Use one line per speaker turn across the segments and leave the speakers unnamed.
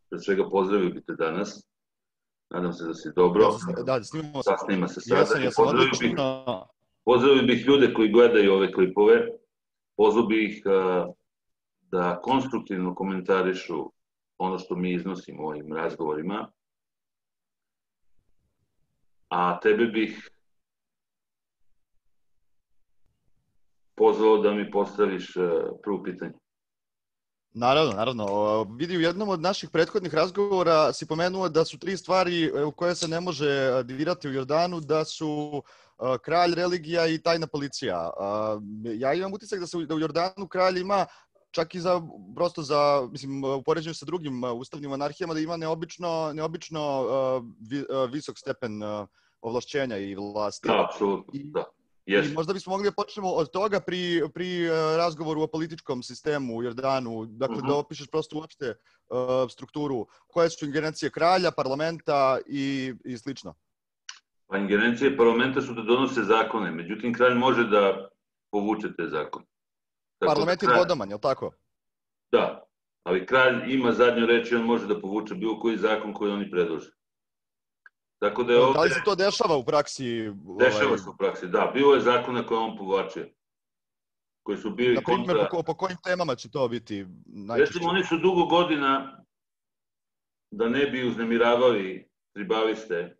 Pre svega pozdravio bih te danas. Nadam se da si dobro.
Da, snimamo se.
Snima se sada.
Jesam odlično.
Pozdravio bih ljude koji gledaju ove klipove. Pozvao bih ih da konstruktivno komentarišu ono što mi iznosimo u ovim razgovorima. A tebe bih pozvao da mi postaviš prvo pitanje.
Naravno. Vidi, u jednom od naših prethodnih razgovora si pomenuo da su 3 stvari u koje se ne može dirati u Jordanu, da su kralj, religija i tajna policija. Ja imam utisak da u Jordanu kralj ima, čak i mislim, u poređenju sa drugim ustavnim monarhijama, da ima neobično visok stepen ovlašćenja i vlasti.
Da, apsolutno, da.
I možda bismo mogli da počnemo od toga pri razgovoru o političkom sistemu u Jordanu, dakle da opišeš prosto uopšte strukturu, koje su ingerencije kralja, parlamenta i slično.
Pa ingerencije parlamenta su da donose zakone, međutim kralj može da povuče te zakone.
Parlament je dvodoman, je li tako?
Da, ali kralj ima zadnju reč i on može da povuče bilo koji zakon koji oni predlože. Tako da je ovde...
Da li se to dešava u praksi?
Dešava se u praksi, da. Bilo je zakona koje on povlačio. Koji su bili kontra...
Na primjer, po kojim temama će to biti najčešće?
Recimo, oni su dugo godina, da ne bi uznemiravali tribaliste,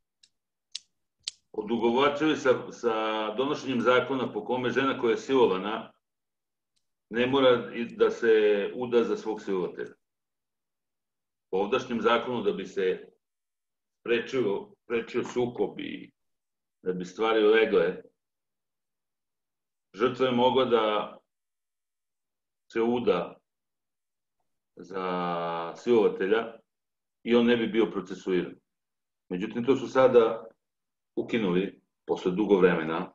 odugovlačili sa donošenjem zakona po kome žena koja je silovana ne mora da se uda za svog silovatelja. Po ovdašnjem zakonu da bi se prečio sukob i da bi stvari legle, žrtva je mogla da se uda za silovatelja i on ne bi bio procesuiran. Međutim, to su sada ukinuli posle dugo vremena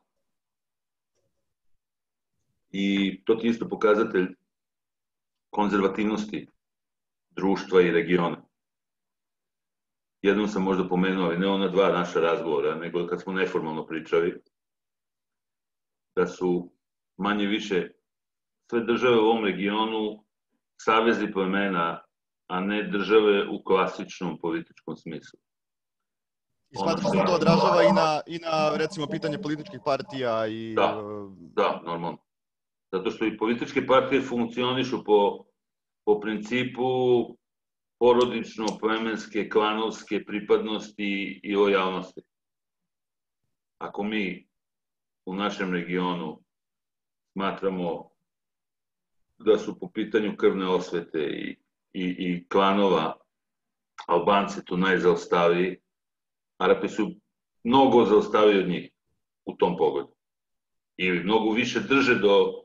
i to ti isto pokazatelj konzervativnosti društva i regiona. Jednom sam možda pomenuo, ali ne ona 2 naša razgovora, nego kad smo neformalno pričali, da su manje više sve države u ovom regionu savezi plemena, a ne države u klasičnom političkom smislu.
I smatraš da to odražava i na, recimo, pitanje političkih partija i...
Da, normalno. Zato što i političke partije funkcionišu po principu porodično-plemenske, klanovske pripadnosti i lojalnosti. Ako mi u našem regionu smatramo da su po pitanju krvne osvete i klanova Albanci tu najzaostaviji, Arapi su mnogo zaostavili od njih u tom pogledu. I mnogo više drže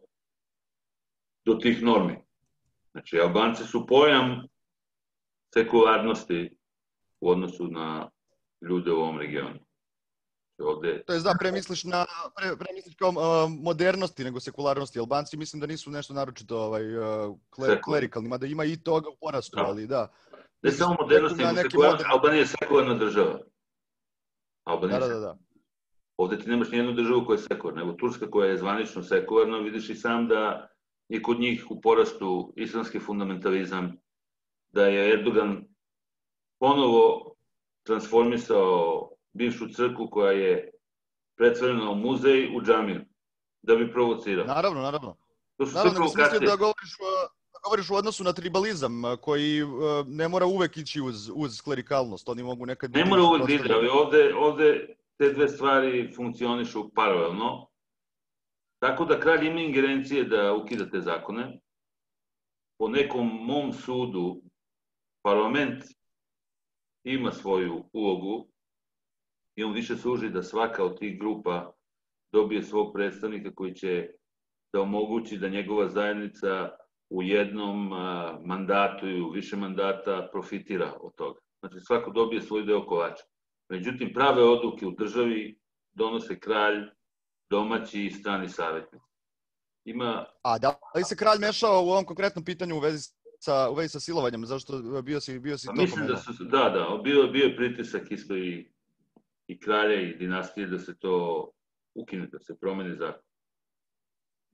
do tih normi. Znači, Albanci su pojam sekularnosti u odnosu na ljude u ovom regionu.
To je premisliš kao modernosti nego sekularnosti. Albanci mislim da nisu nešto naročito klerikalni, mada ima i toga u porastu, ali da.
Ne samo modernosti, nego sekularnosti. Albanija je sekularna država.
Da.
Ovde ti nemaš nijednu državu koja je sekularna. Evo Turska koja je zvanično sekularna, vidiš i sam da je kod njih u porastu islamski fundamentalizam, da je Erdogan ponovo transformisao bivšu crkvu koja je pretvorena u muzej u džamiju, da bi provocirao.
Naravno.
To su sve provokacije.
Da govoriš u odnosu na tribalizam, koji ne mora uvek ići uz klerikalnost. Oni mogu nekad...
Ne mora uvek ići, ali ovde te dve stvari funkcionišu paralelno. Tako da kralj ima ingerencije da ukida te zakone. Po nekom mom sudu, parlament ima svoju ulogu i on više služi da svaka od tih grupa dobije svog predstavnika koji će da omogući da njegova zajednica u jednom mandatu i u više mandata profitira od toga. Znači svako dobije svoj deo kolača. Međutim, prave odluke u državi donose kralj, domaći i strani savjetnik.
A da li se kralj mešao u ovom konkretnom pitanju u vezi sa silovanjem? Zašto bio si to pomenuo?
Mislim da, bio je pritisak isto i kralja i dinastije da se to ukine, da se promeni zakon.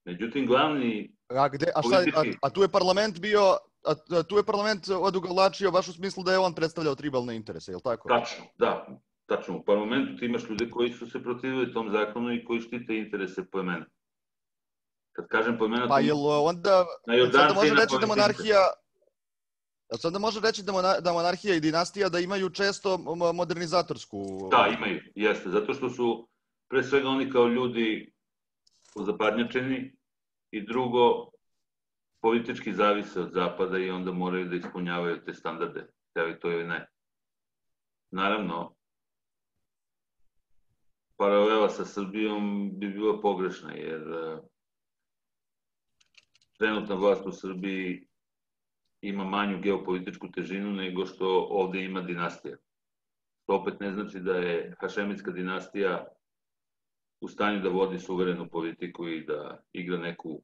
Međutim, glavni
A tu je parlament bio, tu je parlament odugovlačio baš u smislu da je on predstavljao tribalne interese, je li tako?
Tačno, da. Tačno, u parlamentu ti imaš ljude koji su se protivili tom zakonu i koji štite interese plemena. Kad kažem plemena,
pa jel onda može reći da monarhija... Sad da može reći da monarhija i dinastija da imaju često modernizatorsku...
Da, imaju, jeste. Zato što su pre svega oni kao ljudi zapadnjačeni i drugo, politički zavise od zapada i onda moraju da ispunjavaju te standarde, htjeli to ili ne. Naravno, paralela sa Srbijom bi bila pogrešna, jer trenutna vlast u Srbiji ima manju geopolitičku težinu nego što ovde ima dinastija. To opet ne znači da je hašemitska dinastija u stanju da vodi suverenu politiku i da igra neku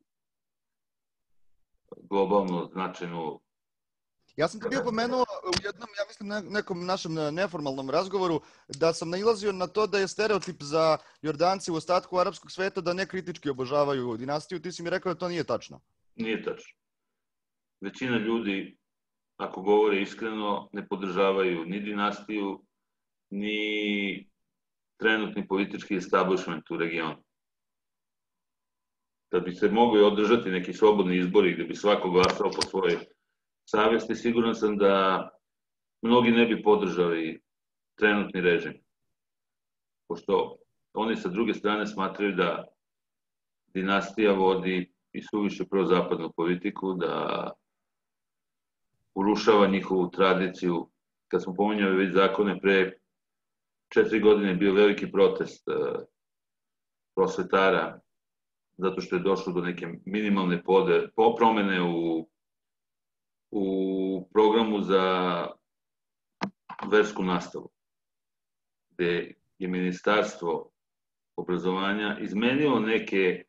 globalno značajnu...
Ja sam te bio pomenuo u jednom, ja mislim, nekom našem neformalnom razgovoru, da sam nailazio na to da je stereotip za Jordance u ostatku arapskog sveta da ne kritički obožavaju dinastiju. Ti si mi rekao da to nije tačno.
Nije tačno. Većina ljudi, ako govore iskreno, ne podržavaju ni dinastiju, ni trenutni politički establishment u regionu. Kad bi se mogli održati neki slobodni izbori gde bi svako glasao po svojoj savesti, siguran sam da mnogi ne bi podržali trenutni režim. Pošto oni sa druge strane smatraju da dinastija vodi i suviše prozapadnu politiku, da urušava njihovu tradiciju. Kad smo pominjali već zakone, pre 4 godine je bio veliki protest prosvetara, zato što je došlo do neke minimalne promene u programu za versku nastavu, gde je Ministarstvo obrazovanja izmenilo neke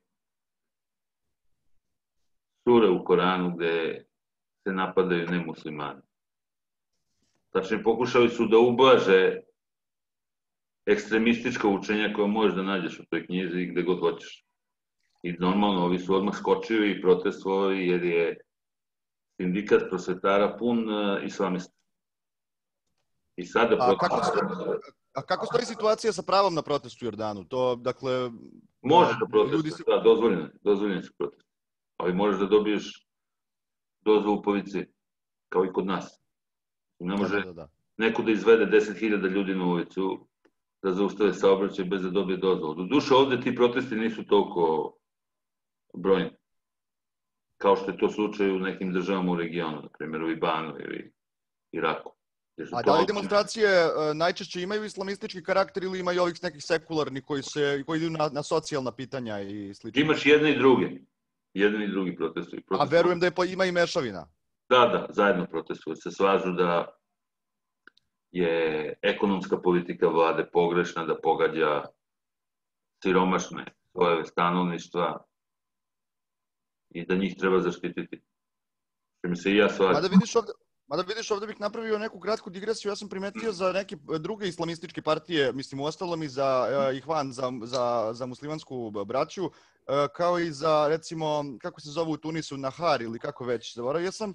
sure u Koranu gde se napadaju nemuslimani. Tačnije, pokušali su da ublaže ekstremistička učenja koja možeš da nađeš u toj knjizi i gde god hoćeš. I normalno, ovi su odmah skočili i protestovali jer je sindikat prosvetara pun islamista. I sada
A kako stoji situacija sa pravom na protest u Jordanu? To, dakle...
Može da protestuješ, da, dozvoljeni su protesti. Ali možeš da dobiješ dozvolu policiji, kao i kod nas. Ne može neko da izvede 10.000 ljudi na ulicu, da zaustave saobraćaj bez da dobije dozvolu. Doduše, ovde ti protesti nisu toliko brojni, kao što je to slučaj u nekim državama u regionu, na primjer u Libanu ili Iraku.
A da li demonstracije najčešće imaju islamistički karakter ili imaju ovih nekih sekularnih koji idu na socijalna pitanja i slično?
Imaš jedne i druge. Jedan i drugi protestuju.
A verujem da ima i mešavina.
Da, zajedno protestuju. Se slažu da je ekonomska politika vlade pogrešna, da pogađa siromašne slojeve stanovništva i da njih treba zaštititi. Mi se i ja slažem.
Mada vidiš, ovde bih napravio neku kratku digresiju. Ja sam primetio za neke druge islamističke partije, mislim u ostalom i za Ihvan, za muslimansku braću, kao i za, recimo, kako se zove u Tunisu, Nahar ili kako već, zaboravio sam.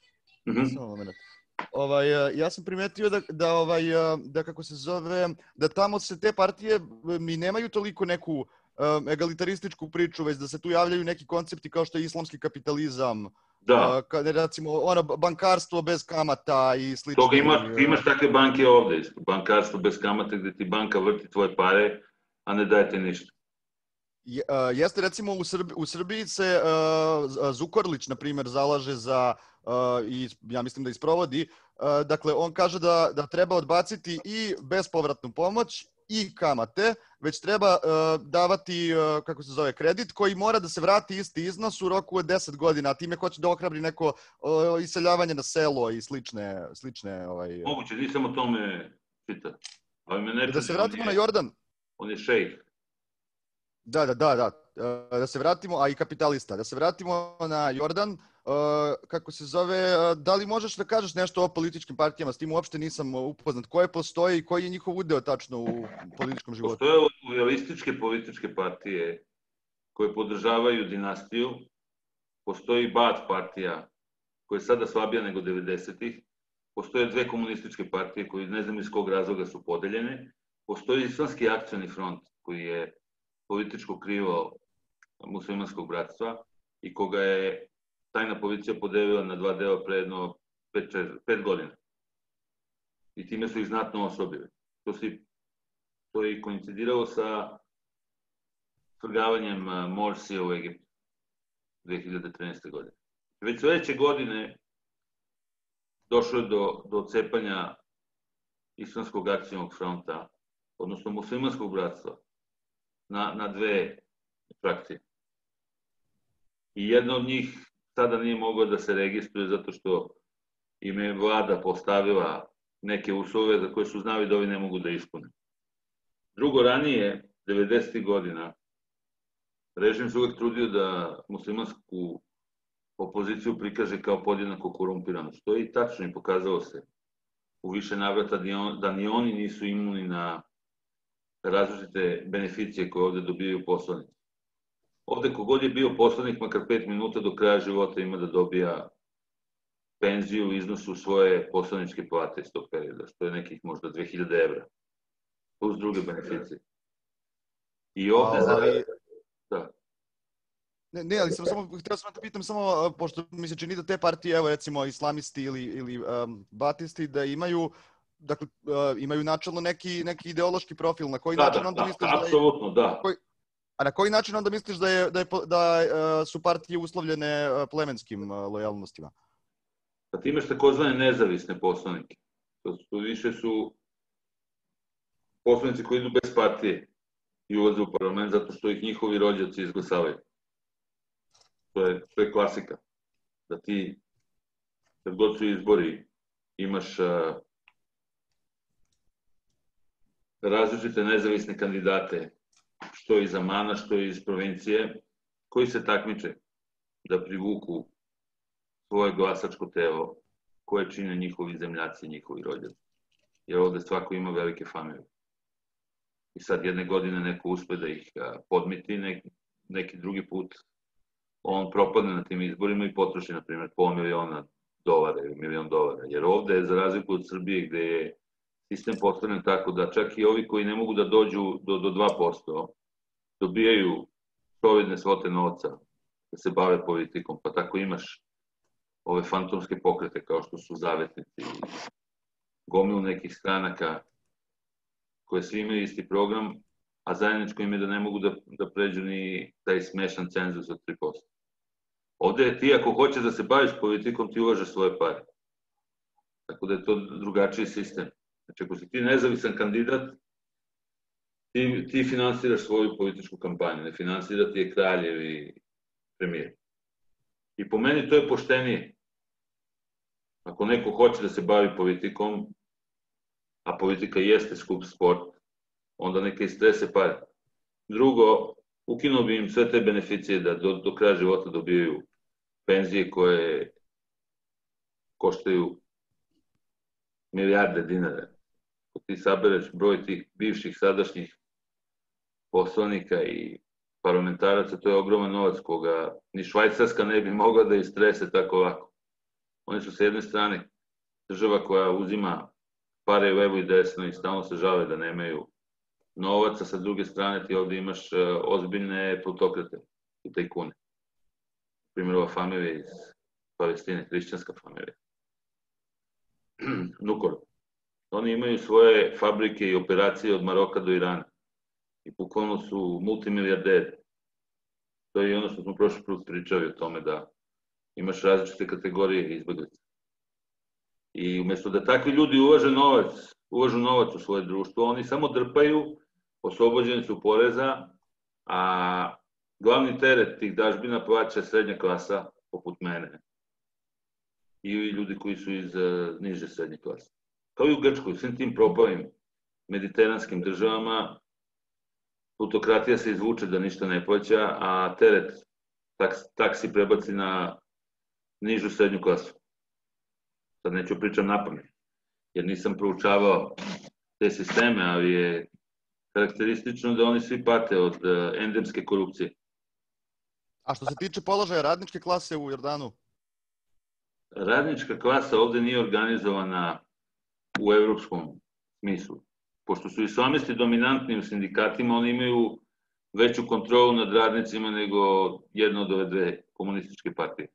Ja sam primetio da kako se zove, da tamo se te partije ni nemaju toliko neku egalitarističku priču, već da se tu javljaju neki koncepti kao što je islamski kapitalizam, recimo bankarstvo bez kamata i slično.
Toga imaš takve banke ovde, bankarstvo bez kamata gde ti banka vrti tvoje pare, a ne daje ti ništa.
Jeste, recimo u Srbiji se Zukorlić, na primjer, zalaže za, i ja mislim da isprovodi, dakle on kaže da treba odbaciti i bespovratnu pomoć i kamate, već treba davati, kako se zove, kredit koji mora da se vrati isti iznos u roku od 10 godina, a time hoće da ohrabri neko iseljavanje na selo i slične...
Moguće, nisam o tome čitao.
Da se vratimo na Jordan.
On je šejh.
Da. Da se vratimo, a i kapitalista. Da se vratimo na Jordan, kako se zove, da li možeš da kažeš nešto o političkim partijama? S tim uopšte nisam upoznat. Koje postoje i koji je njihov udeo tačno u političkom životu?
Postoje realističke političke partije koje podržavaju dinastiju, postoji Baath partija, koja je sada slabija nego 90-ih, postoje dve komunističke partije koje ne znam iz kog razloga su podeljene, postoji Islamski akcioni front koji je političko krivo muslimanskog bratstva i koga je tajna policija podelila na dva dela pre jedno 5 godina. I time su ih znatno osobili. To je i koincidiralo sa svrgavanjem Morsija u Egiptu 2013. godine. Već sledeće godine došlo je do cepanja Islamskog akcionog fronta, odnosno muslimanskog bratstva, na dve frakcije. I jedna od njih sada nije mogla da se registruje zato što im je vlada postavila neke uslove za koje su znali da ovi ne mogu da ispune. Drugo, ranije, 90. godina, režim se uvek trudio da muslimansku opoziciju prikaže kao podjednako korumpirano, što je i tačno i pokazalo se u više navrata da ni oni nisu imuni na različite beneficije koje ovde dobijaju poslanici. Ovde kogod je bio poslanik makar 5 minuta do kraja života ima da dobija penziju u iznosu svoje poslaničke plate iz tog perioda, što je nekih možda 2000 evra, plus druge beneficije. I ovde da.
Ne, ali htio sam da pitam samo, pošto mi se čini da te partije, evo recimo islamisti ili batisti, da imaju, dakle, imaju načelno neki ideološki profil. Na koji način onda misliš da je...
Apsolutno, da.
A na koji način onda misliš da su partije uslovljene plemenskim lojalnostima?
Pa ti imaš takozvane nezavisne poslanike. To više su poslanici koji idu bez partije i ulaze u parlament zato što ih njihovi rođaci izglasavaju. To je klasika. Da ti, kad god su izbori, imaš različite nezavisne kandidate, što iz Amana, što iz provincije, koji se takmiče da privuku svoje glasačko telo koje čine njihovi zemljaci i njihovi rođaci. Jer ovde svako ima velike familije. I sad jedne godine neko uspe da ih podmiti, neki drugi put on propadne na tim izborima i potroši, na primjer, $500.000 ili $1 milion. Jer ovde je, za razliku od Srbije, gde je sistem postavljen tako da čak i ovi koji ne mogu da dođu do 2%, dobijaju solidne svote novca da se bave politikom, pa tako imaš ove fantomske pokrete kao što su Zavetnici, gomilu nekih stranaka koje svi imaju isti program, a zajedničko im je da ne mogu da pređu ni taj smešan cenzus od 3%. Ovde ti ako hoćeš da se baviš politikom, ti ulažeš svoje pare. Tako da je to drugačiji sistem. Znači, ako si ti nezavisan kandidat, ti finansiraš svoju političku kampanju, ne finansira ti je kralj ili premijer. I po meni to je poštenije. Ako neko hoće da se bavi politikom, a politika jeste skup sport, onda neka istrese pare. Drugo, ukinuo bi im sve te beneficije da do kraja života dobijaju penzije koje koštaju milijarde dinara. Ako ti sabereš broj tih bivših, sadašnjih poslanika i parlamentaraca, to je ogroman novac koga ni Švajcarska ne bi mogla da istrese tako lako. Oni su s jedne strane država koja uzima pare levo i desno i stalno se žale da nemaju novaca, sa druge strane ti ovde imaš ozbiljne plutokrate i tajkune. Primjer, ova familija iz Palestine, hrišćanska familija. Nukor. Oni imaju svoje fabrike i operacije od Maroka do Irana. I bukvalno su multimilijarderi. To je i ono što smo prošli put pričali o tome da imaš različite kategorije izbjeglica. I umjesto da takvi ljudi ulažu novac u svoje društvo, oni samo drpaju, oslobođeni su poreza, a glavni teret tih dažbina plaća srednja klasa, poput mene, i ljudi koji su iz niže srednje klase. Kao i u Grčkoj, u svim tim propalim mediteranskim državama, plutokratija se izvuče da ništa ne plaća, a teret taksi prebaci na nižu srednju klasu. Sad neću pričam napamet, jer nisam proučavao te sisteme, ali je karakteristično da oni svi pate od endemske korupcije.
A što se tiče položaja radničke klase u Jordanu?
Radnička klasa ovde nije organizovana u evropskom smislu. Pošto su islamisti dominantni u sindikatima, oni imaju veću kontrolu nad radnicima nego jedna od ove dve komunističke partije.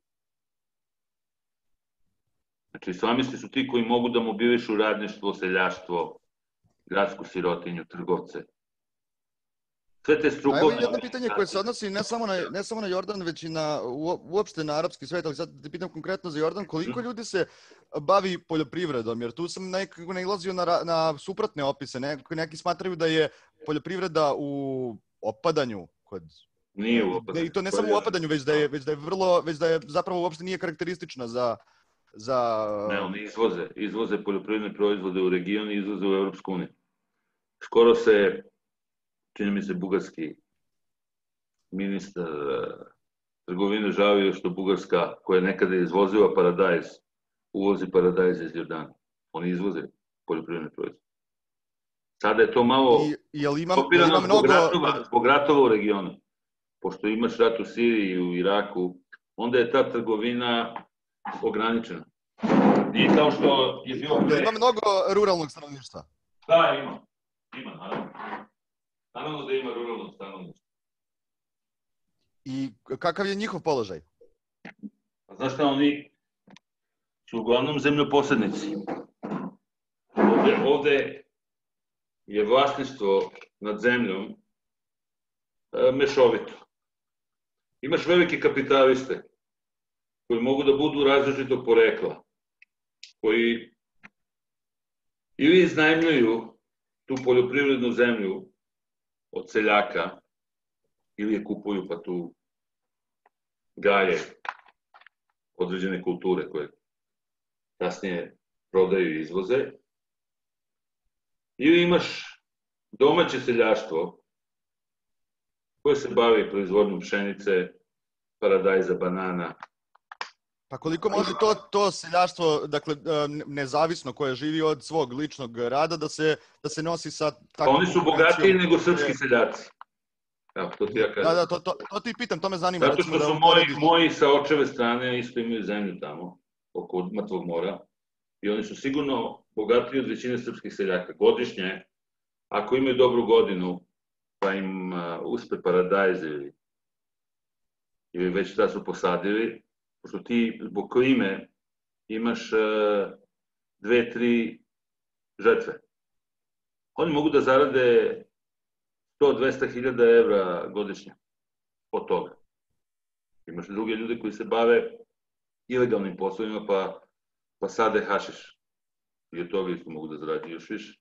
Znači, islamisti su ti koji mogu da mobilišu radništvo, seljaštvo, gradsku sirotinju, trgovce. Sve te strukovne...
A evo jedno pitanje koje se odnosi ne samo na Jordan, već i uopšte na arapski svet, ali sad te pitam konkretno za Jordan, koliko ljudi se bavi poljoprivredom, jer tu sam nekako nailazio na suprotne opise, neki smatraju da je poljoprivreda u opadanju kod...
Nije u opadanju.
I to ne samo u opadanju, već da je zapravo uopšte nije karakteristična za...
Ne, oni izvoze poljoprivredne proizvode u region i izvoze u Evropsku uniju. Skoro se, čini mi se, bugarski ministar trgovine žalio što Bugarska, koja je nekada izvozila paradajz, uvozi paradajz iz Jordana. Oni izvoze poljoprivredne proizvode. Sada je to malo stopirano zbog ratova u regionu. Pošto imaš rat u Siriji i u Iraku, onda je ta trgovina ograničena. Nije kao što je bilo pre...
Ima mnogo ruralnog stanovništva.
Da, ima. Ima, naravno. Naravno da ima ruralnog stanovništva.
I kakav je njihov položaj?
Znaš šta, oni su uglavnom zemljoposednici. Ovde je vlasništvo nad zemljom mešovito. Imaš velike kapitaliste koji mogu da budu različitog porekla, koji ili iznajmljuju tu poljoprivrednu zemlju od seljaka, ili je kupuju pa tu gaje određene kulture koje kasnije prodaju i izvoze. Ili imaš domaće seljaštvo koje se bavi proizvodnjom pšenice, paradajza, banana.
Pa koliko može to seljaštvo, dakle, nezavisno koje živi od svog ličnog rada, da se nosi sa takvom...
Pa oni su bogatiji nego srpski seljaci. Evo, to ti ja kažem.
Da, to ti pitam, to me zanima.
Zato što su moji sa očeve strane isto imaju zemlju tamo, oko Mrtvog mora. I oni su sigurno bogatiji od većine srpskih seljaka. Godišnje, ako imaju dobru godinu, pa im uspe paradajz ili već šta su posadili, pošto ti zbog klime imaš 2-3 žetve. Oni mogu da zarade 100-200 hiljada evra godišnje od toga. Imaš druge ljude koji se bave ilegalnim poslovima pa sade hašiš. I od toga isto mogu da zaradi još više.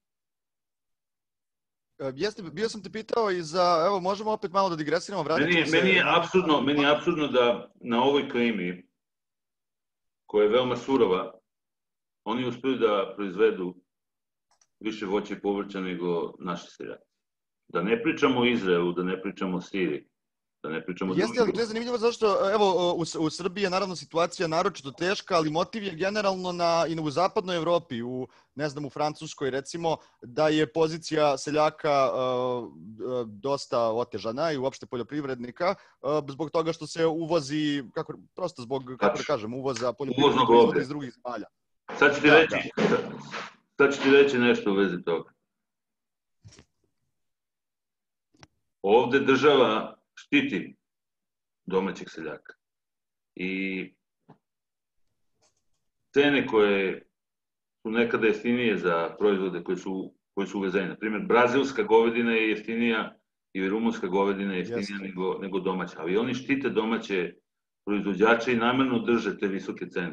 Jeste, bio sam te pitao i za, evo, možemo opet malo da digresiramo, vratit ćemo se...
Meni je apsurdno da na ovoj klimi, koja je veoma surova, oni uspiju da proizvedu više voća i povrća nego naši seljaci. Da ne pričamo o Izraelu, da ne pričamo o Siriji, da ne pričamo o drugim...
Jeste, ali to je zanimljivo zašto, evo, u Srbiji je naravno situacija naročito teška, ali motiv je generalno i u zapadnoj Evropi, u Francuskoj recimo, da je pozicija seljaka dosta otežana i uopšte poljoprivrednika, zbog toga što se uvozi, prosto zbog, kako da kažem, uvoza poljoprivrednih proizvoda iz drugih zemalja.
Sad ću ti reći nešto u vezi toga. Ovde država štiti domaćeg seljaka i cene koje su nekada jeftinije za proizvode koji su uvezeni. Naprimjer, brazilska govedina je jeftinija ili rumunska govedina je jeftinija nego domaća, ali oni štite domaće proizvođače i namerno drže te visoke cene.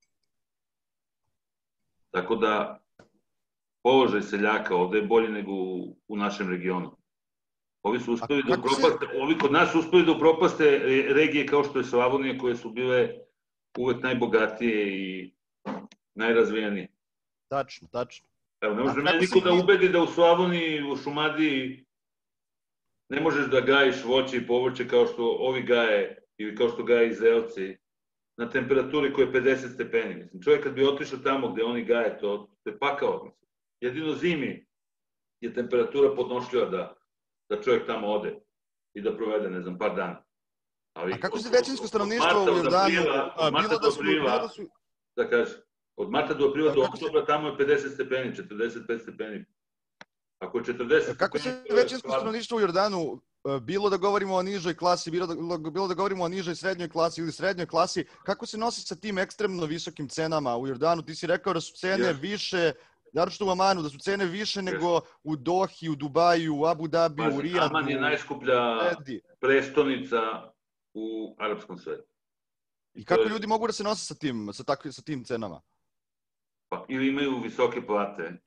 Tako da položaj seljaka ovde je bolji nego u našem regionu. Ovi kod nas uspeli da upropaste regije kao što je Slavonija, koje su bile uvek najbogatije i najrazvijenije.
Tačno.
Evo, ne može me niko da ubedi da u Slavoniji, u Šumadiji ne možeš da gajiš voće i povrće kao što ovi gaje ili kao što gaje Izraelci na temperaturi koja je 50 stepeni. Mislim, čovjek kad bi otišao tamo gde oni gaje, to je pakao. Jedino zimi je temperatura podnošljiva da čovjek tamo ode i da provede, ne znam, par dana.
A kako se većinsko stanovništvo u Jordanu, bilo da su...
Da kažem, od marta do aprila do oktobra tamo je 50 stepeni, 45 stepeni. Ako je 40 stepeni...
Kako se većinsko stanovništvo u Jordanu, bilo da govorimo o nižoj klasi, bilo da govorimo o nižoj srednjoj klasi ili srednjoj klasi, kako se nosi sa tim ekstremno visokim cenama u Jordanu? Ti si rekao da su cene više, naročito u Amanu, da su cene više nego u Dohi, u Dubaju, u Abu Dabiju, u Rijadu.
Aman je najskuplja prestonica u arapskom svetu.
I kako ljudi mogu da se nose sa tim cenama?
Pa, ili imaju visoke plate,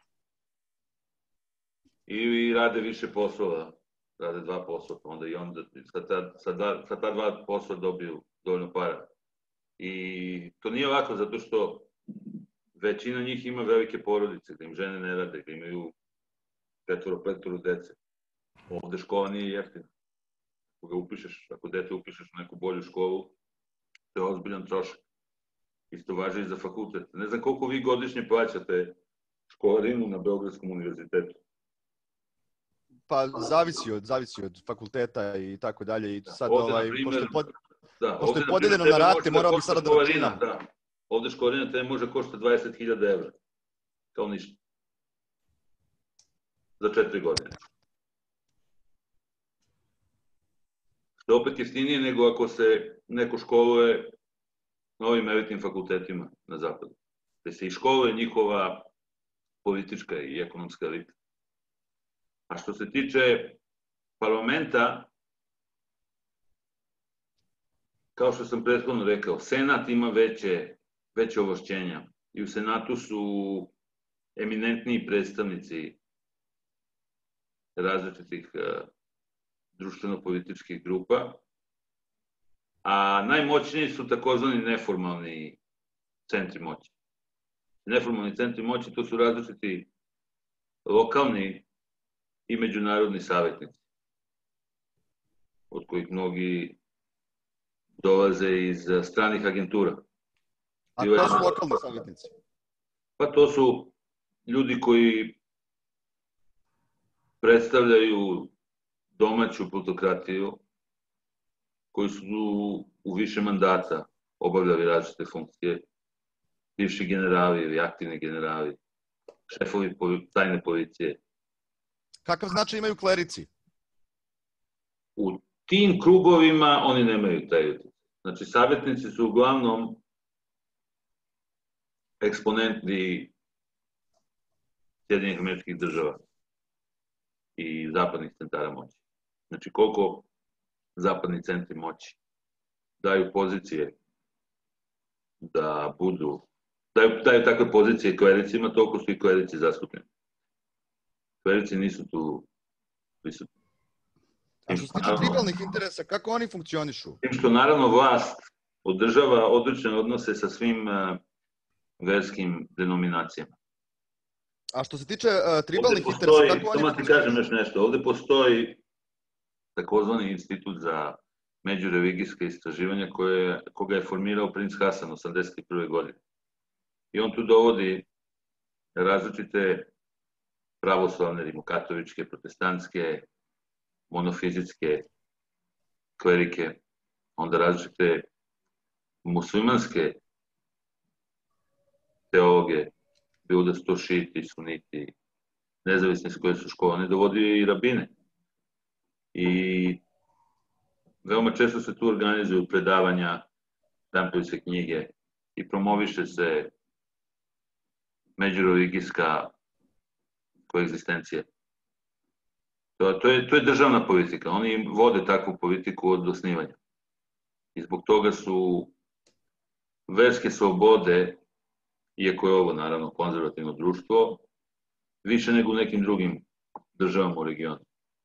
ili rade više poslova, rade 2 posla, pa onda i onda sa ta 2 posla dobiju dovoljno para. I to nije lako zato što većina njih ima velike porodice, da im žene ne rade, da imaju 5 dece. Ovde škola nije jeftina. Ako dete upišeš u neku bolju školu, to je ozbiljan trošak. Isto važi i za fakultet. Ne znam koliko vi godišnje plaćate školarinu na Beogradskom univerzitetu.
Pa zavisi od fakulteta i tako dalje. I sad, pošto je podeljeno na rate, morao bih sada da računam.
Ovde školarina te može košta 20.000 evra. Kao ništa. Za 4 godine. Što je opet jeftinije nego ako se neko školuje na ovim elitnim fakultetima na zapadu. Gde se i školuje njihova politička i ekonomska elita. A što se tiče parlamenta, kao što sam prethodno rekao, Senat ima veće ovlašćenja i u Senatu su eminentniji predstavnici različitih društveno-političkih grupa, a najmoćniji su takozvani neformalni centri moći. Neformalni centri moći to su različiti lokalni i međunarodni savjetnici, od kojih mnogi dolaze iz stranih agentura.
A ko su lokalni savjetnici?
Pa to su ljudi koji predstavljaju domaću plutokratiju, koji su u više mandata obavljali različite funkcije, bivši generali ili aktivni generali, šefovi tajne policije.
Kakav značaj imaju klerici?
U tim krugovima oni nemaju taj utjecaj. Znači, savjetnici su uglavnom eksponenti Sjedinjenih Američkih Država i zapadnih centara moći. Znači, koliko zapadni centri moći daju pozicije da budu, daju takve pozicije klericima, toliko su i klerici zastupljeni. Klerici nisu tu prisutni.
A što se tiče tribalnih interesa, kako oni funkcionišu?
Tim što naravno vlast održava odlične odnose sa svim verskim denominacijama.
A što se tiče tribalnih interesa, kako oni...
Samo ti kažem još nešto. Ovde postoji takozvani institut za međureligijske istraživanja koga je formirao princ Hasan 1981. godine. I on tu dovodi različite pravoslavne, rimokatoličke, protestantske, monofizitske klerike, onda različite muslimanske teologe, bilo da su to šiti, suniti, nezavisni s koje su školane, dovodio i rabine. I veoma često se tu organizuju predavanja, štampaju se knjige i promoviše se međureligijska koegzistencija. To je državna politika. Oni vode takvu politiku od osnivanja. I zbog toga su verske slobode, iako je ovo naravno konzervativno društvo, više nego u nekim drugim državama u regionu.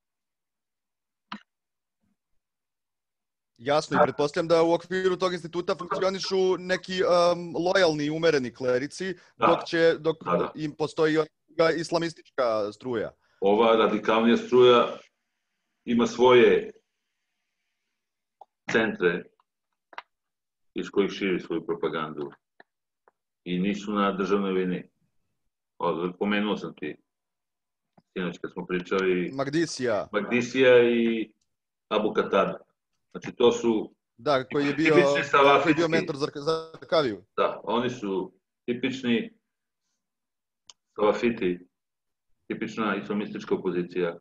Jasno, i pretpostavljam da u okviru tog instituta funkcionišu neki lojalni i umereni klerici, dok im postoji islamistička struja.
Ova radikalnija struja ima svoje centre iz kojih širi svoju propagandu i nisu na državnoj liniji. Pomenuo sam ti sinoć kad smo pričali
Magdisija
i Abu Katada. Znači to su
Da, koji je bio mentor za Kaviju.
Da, oni su tipični salafiti, tipična islamistička opozicija.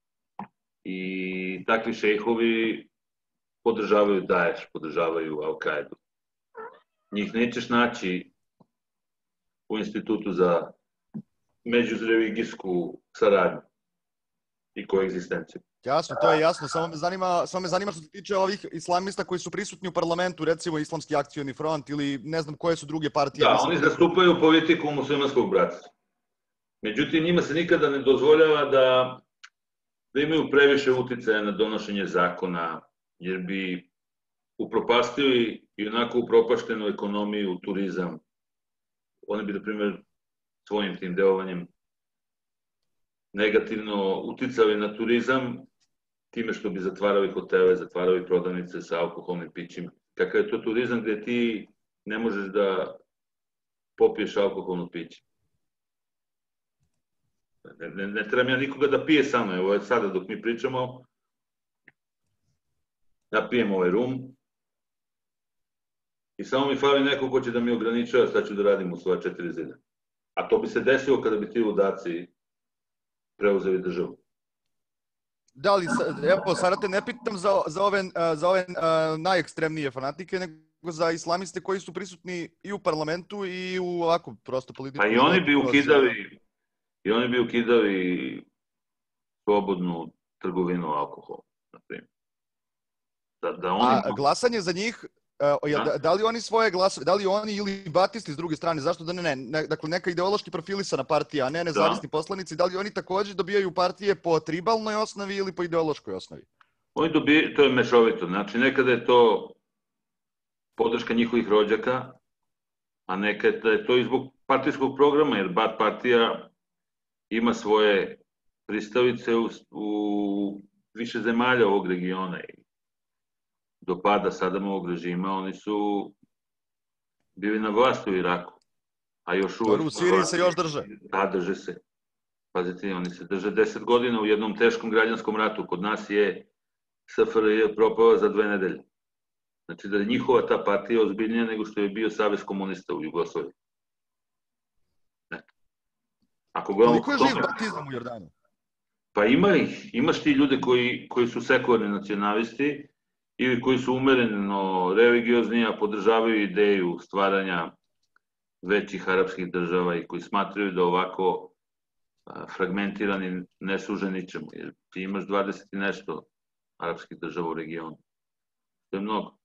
I takvi šejhovi podržavaju Daesh, podržavaju Al-Kaidu. Njih nećeš naći u institutu za međureligijsku saradnju i koegzistenciju.
Jasno, to je jasno. Samo me zanima što se tiče ovih islamista koji su prisutni u parlamentu, recimo Islamski akcioni front ili ne znam koje su druge partije.
Da, oni zastupaju politiku muslimanskog bratstva. Međutim, njima se nikada ne dozvoljava da imaju previše uticaja na donošenje zakona, jer bi upropastili i onako upropaštenu ekonomiju, turizam. Oni bi, na primjer, svojim tim delovanjem negativno uticali na turizam time što bi zatvarali hotele, zatvarali prodavnice sa alkoholnim pićima. Kakav je to turizam gde ti ne možeš da popiješ alkoholno piće? Ne trebam ja nikoga da pije sa mnom. Evo sada dok mi pričamo, ja pijem ovaj rum i samo mi fali neko ko će da mi ograničava šta ću da radim u svoja 4 zida. A to bi se desilo kada bi ti ludaci preuzeli državu.
Da li, evo, sada te ne pitam za ove najekstremnije fanatike, nego za islamiste koji su prisutni i u parlamentu i u ovako prosto političkom...
Pa i oni bi ukidali slobodnu trgovinu alkoholom, na primjer.
A glasanje za njih, da li oni svoje glasove, da li oni ili batisti s druge strane, zašto da ne, dakle neka ideološki profilisana partija, a ne nezavisni poslanici, da li oni također dobijaju partije po tribalnoj osnovi ili po ideološkoj osnovi?
Oni dobijaju, to je mešovito, znači nekada je to podrška njihovih rođaka, a nekada je to i zbog partijskog programa, jer Baath partija ima svoje pristavice u više zemalja ovog regiona i do pada Sadamovog režima oni su bili na vlasti u Iraku, a još uvek...
U Siriji se još drže.
Da, drže se. Pazite, oni se drže 10 godina u jednom teškom građanskom ratu. Kod nas je SFRJ propala za 2 nedelje. Znači da je njihova ta partija ozbiljnija nego što je bio Savez komunista u Jugoslaviji.
Koliko je živ batizam u Jordanu?
Pa imaš ti ljude koji su sekularni nacionalisti ili koji su umereno religiozni, a podržavaju ideju stvaranja većih arapskih država i koji smatraju da ovako fragmentirani ne služe ničemu. Jer ti imaš 20 i nešto arapskih država u regionu. To je mnogo.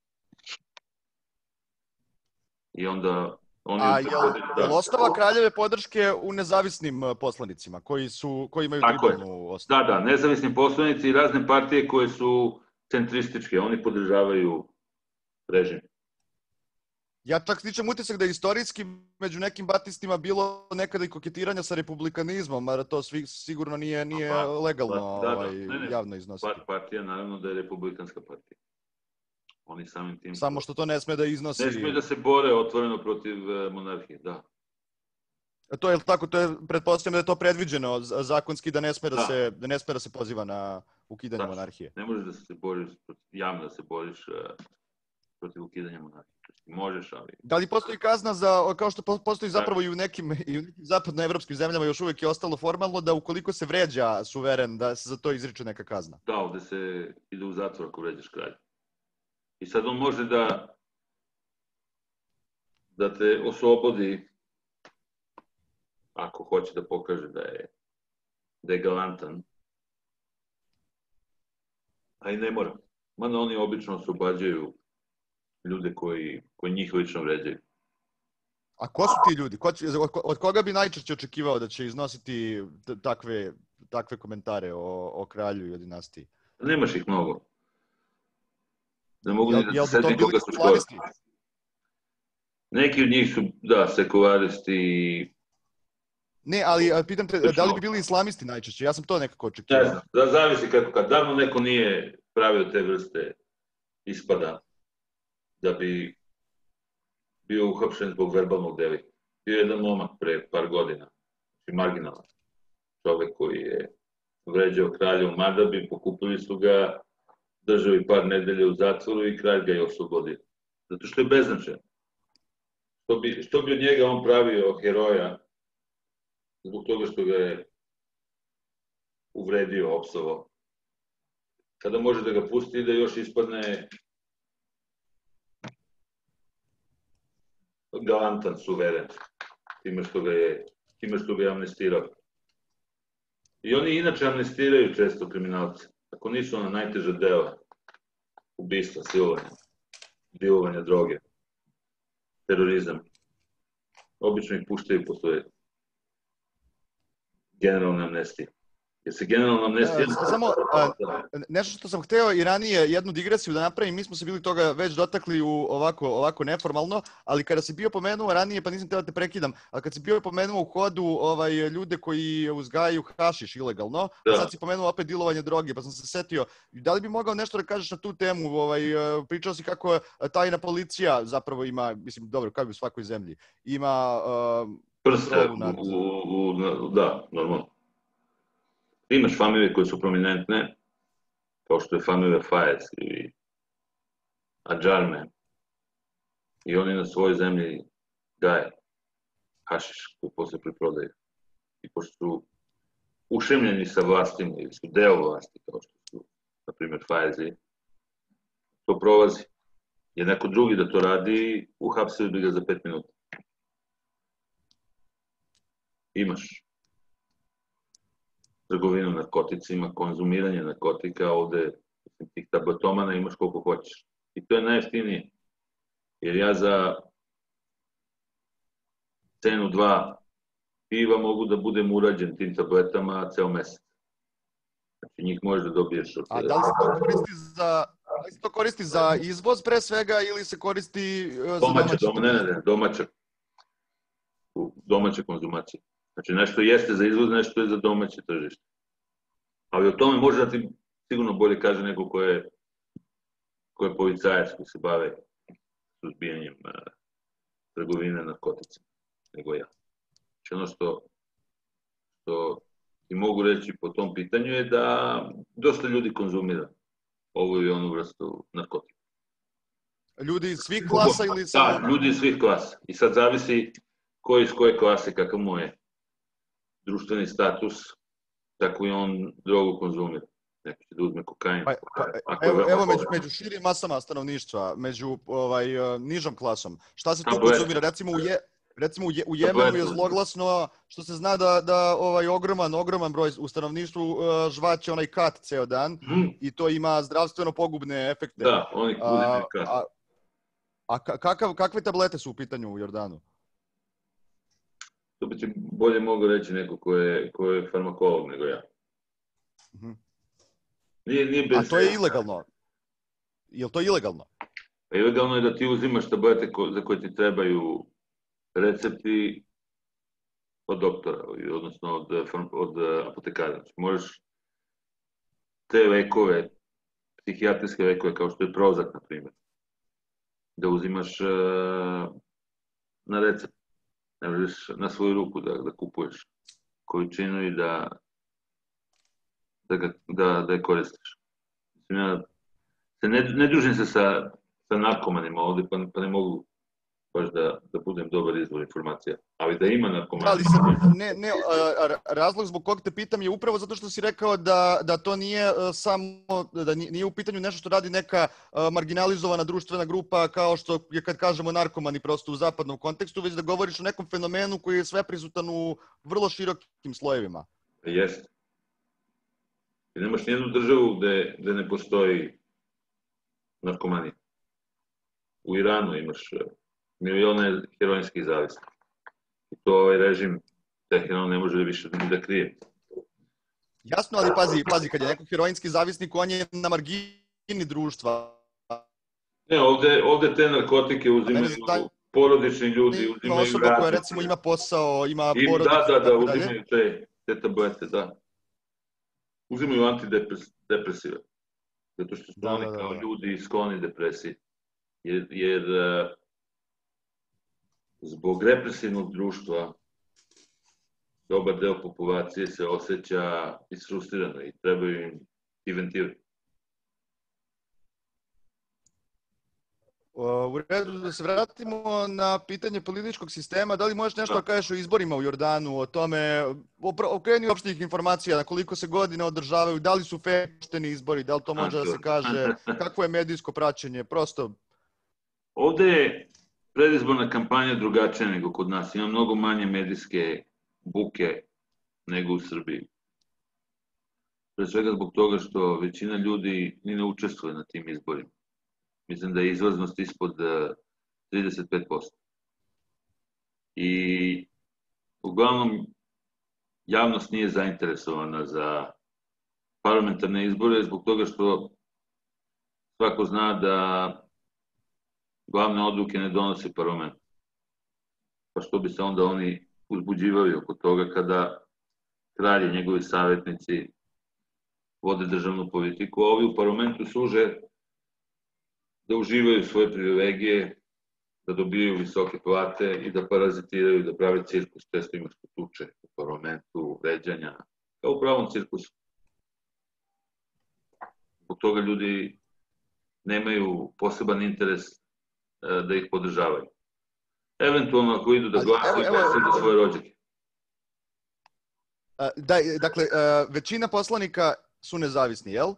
I onda...
A je li ostava kraljeve podrške u nezavisnim poslanicima koji imaju tribalnu osnovu?
Da, nezavisni poslanici i razne partije koje su centrističke, oni podržavaju režim.
Ja čak stičem utisak da je istorijski među nekim batistima bilo nekada i koketiranja sa republikanizmom, a to sigurno nije legalno javno iznositi.
Partija naravno da je republikanska partija. Oni samim tim...
Samo što to ne sme da iznosi...
Ne sme da se bore otvoreno protiv monarhije, da.
To je tako, pretpostavljam da je to predviđeno zakonski da ne sme da se poziva na ukidanje monarhije.
Ne možeš da se boriš, javno da se boriš protiv ukidanja monarhije. Možeš, ali...
Da li postoji kazna za, kao što postoji zapravo i u nekim zapadnoevropskim zemljama još uvek je ostalo formalno, da ukoliko se vređa suveren, da se za to izriče neka kazna?
Da, ovde se ide u zatvor ako vređaš kralja. I sad on može da te oslobodi ako hoće da pokaže da je galantan. A i ne mora. Mada oni obično oslobađaju ljude koji njih lično vređaju.
A ko su ti ljudi? Od koga bi najčešće očekivao da će iznositi takve komentare o kralju i o dinastiji?
Nemaš ih mnogo. Ne mogu ni da se sedim koga su skoro. Neki od njih su, da, sekularisti.
Ne, ali pitam te, da li bi bili islamisti najčešće? Ja sam to nekako očekivao.
Ne znam, da zavisi kako, kad davno neko nije pravio te vrste ispada da bi bio uhapšen zbog verbalnog delikta. Bio je jedan momak pre par godina, marginalan čovek koji je vređao kralja u Madabi, pokupili su ga držao i par nedelja u zatvoru i kralj ga je oslobodio. Zato što je beznačajan. Što bi od njega on pravio heroja zbog toga što ga je uvredio, opsovao. Kada može da ga pusti da još ispadne galantan, suveren, time što ga je amnestirao. I oni inače amnestiraju često kriminalce. Ako nisu ona najteža dela, ubistva, silovanja, dilovanja droge, terorizam, obično ih puštaju posle generalne amnestije. Jer se generalna amnestija...
Samo nešto što sam hteo i ranije jednu digresiju da napravim, mi smo se bili toga već dotakli u ovako neformalno, ali kada si bio pomenuo ranije, pa nisam hteo da te prekidam, ali kad si bio pomenuo u hodu ljude koji uzgajaju hašiš ilegalno, a sad si pomenuo opet dilovanje droge, pa sam se setio, da li bi mogao nešto da kažeš na tu temu? Pričao si kako tajna policija zapravo ima, mislim, dobro, kao i u svakoj zemlji, ima...
prste, da, normalno. Imaš familije koje su prominentne, kao što je familija Fajez ili Adžarme, i oni na svojoj zemlji gaje hašiš koji posle priprodaju. I pošto su ušemljeni sa vlastima ili su deo vlasti, kao što su, na primjer, Fajezi, to prolazi. Je neko drugi da to radi, uhapsili bi ga za 5 minuta. Imaš trgovinu narkoticima, konzumiranje narkotika, ovde tih tabletomana imaš koliko hoćeš. I to je najjeftinije. Jer ja za cenu 2 piva mogu da budem urađen tim tabletama ceo mesec. Znači njih možeš da dobiješ od...
A da li se to koristi za izvoz pre svega ili se koristi za domaće?
Domaća konzumacija. Znači nešto jeste za izvoz, nešto je za domaće tržište. Ali o tome može da ti sigurno bolje kaže neko ko je policajac koji se bave suzbijanjem trgovine narkoticima, nego ja. Znači ono što ti mogu reći po tom pitanju je da dosta ljudi konzumira ovu i onu vrstu narkotika.
Ljudi iz svih klasa ili samo...
Da, ljudi iz svih klasa. I sad zavisi ko iz koje klase, kakav mu je društveni status, tako i on drogu konzumira. Neko će da uzme kokain.
Evo među širim masama stanovništva, među nižom klasom, šta se tu konzumira? Recimo u Jemenu je zloglasno što se zna da ogroman broj u stanovništvu žvaće onaj kat ceo dan i to ima zdravstveno pogubne efekte.
Da, oni kudine kat.
A kakve tablete su u pitanju u Jordanu?
To bi ti bolje mogu reći neko ko je farmakolog nego ja.
A to je ilegalno? Je li to ilegalno?
Ilegalno je da ti uzimaš tablete za koje ti trebaju recepti od doktora, odnosno od apotekara. Možeš te lekove, psihijatrijske lekove, kao što je Prozac, na primjer, da uzimaš na recept. Ne možeš na svoju ruku da kupuješ količinu i da je koristiš. Ne družim se sa narkomanima ovde, pa ne mogu baš da budem dobar izvor informacija. Ali da ima narkomana...
Razlog zbog kog te pitam je upravo zato što si rekao da to nije samo, da nije u pitanju nešto što radi neka marginalizovana društvena grupa kao što je kad kažemo narkomani prosto u zapadnom kontekstu, već da govoriš o nekom fenomenu koji je sve prisutan u vrlo širokim slojevima.
Jeste. I nemaš nijednu državu gde ne postoji narkomanija. U Iranu imaš milione heroinskih zavisnika. I to ovaj režim, taj heroin ne može više da krije.
Jasno, ali pazi, kad je neko heroinski zavisnik, on je na margini društva.
Ne, ovde te narkotike uzimaju porodični ljudi, uzimaju
osoba
radnici.
Koja recimo ima posao, ima porodicu.
Da, uzimaju te tablete, da. Uzimaju antidepresive. Zato što su oni kao ljudi skloni depresiji. Jer zbog represivnog društva dobar deo populacije se osjeća isfrustrirano i trebaju im i ventil.
U redu, da se vratimo na pitanje političkog sistema. Da li možeš nešto da kažeš o izborima u Jordanu, o tome, okreni opštih informacija, na koliko se godina održavaju, da li su fešteni izbori, da li to može da se kaže, kakvo je medijsko praćenje, prosto...
Ovde je predizborna kampanja drugačija nego kod nas. Ima mnogo manje medijske buke nego u Srbiji. Pre svega zbog toga što većina ljudi ni ne učestvuje na tim izborima. Mislim da je izlaznost ispod 35%. I uglavnom javnost nije zainteresovana za parlamentarne izbore zbog toga što svako zna da glavne odluke ne donose parlament. Pa što bi se onda oni uzbuđivali oko toga kada kralj i njegovi savjetnici vode državnu politiku, a ovi u parlamentu služe da uživaju svoje privilegije, da dobijaju visoke plate i da parazitiraju, da prave cirkus, često ima tuče u parlamentu, vređanja, kao u pravom cirkusu. Zbog toga ljudi nemaju poseban interes da ih podržavaju. Eventualno ako idu da glasaju, glasaju za svoje rođake.
Dakle, većina poslanika su nezavisni, jel?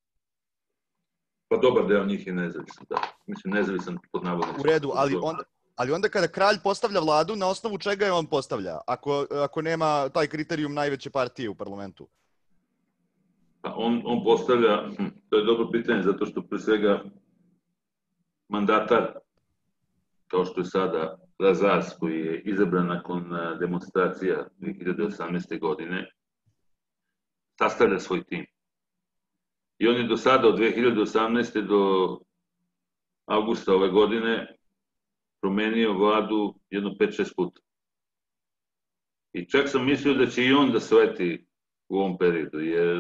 Pa dobar deo njih je nezavisan, da. Mislim, nezavisan pod navodnicima.
U redu, ali onda kada kralj postavlja vladu, na osnovu čega je on postavlja, ako nema taj kriterijum najveće partije u parlamentu?
Pa on postavlja, to je dobro pitanje, zato što pre svega mandatar, kao što je sada Razaz, koji je izabran nakon demonstracija 2018. godine, sastavlja svoj tim. I on je do sada, od 2018. do avgusta ove godine, promenio vladu jedno 5-6 puta. I čak sam mislio da će i on da sveti u ovom periodu, jer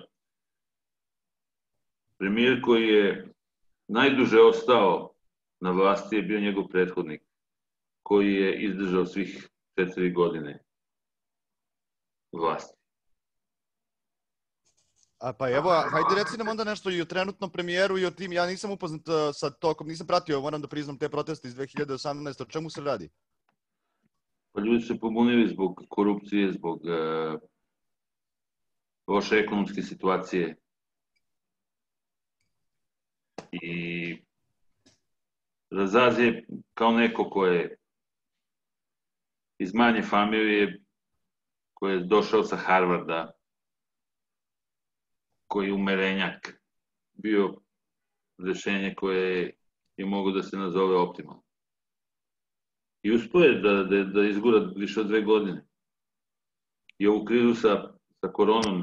premijer koji je najduže ostao na vlasti je bio njegov prethodnik, koji je izdržao svih 4 godine vlasti.
Pa evo, hajde reci nam onda nešto i o trenutnom premijeru i o tim, ja nisam upoznat sa tokom, nisam pratio, moram da priznam, te proteste iz 2018. O čemu se radi?
Pa ljudi su pobunili zbog korupcije, zbog loše ekonomske situacije. I Razaz je kao neko ko je iz manje familije, ko je došao sa Harvarda, koji je umerenjak, bio rešenje koje je mogo da se nazove optimalno. I uspio je da izgura više od 2 godine. I ovu krizu sa koronom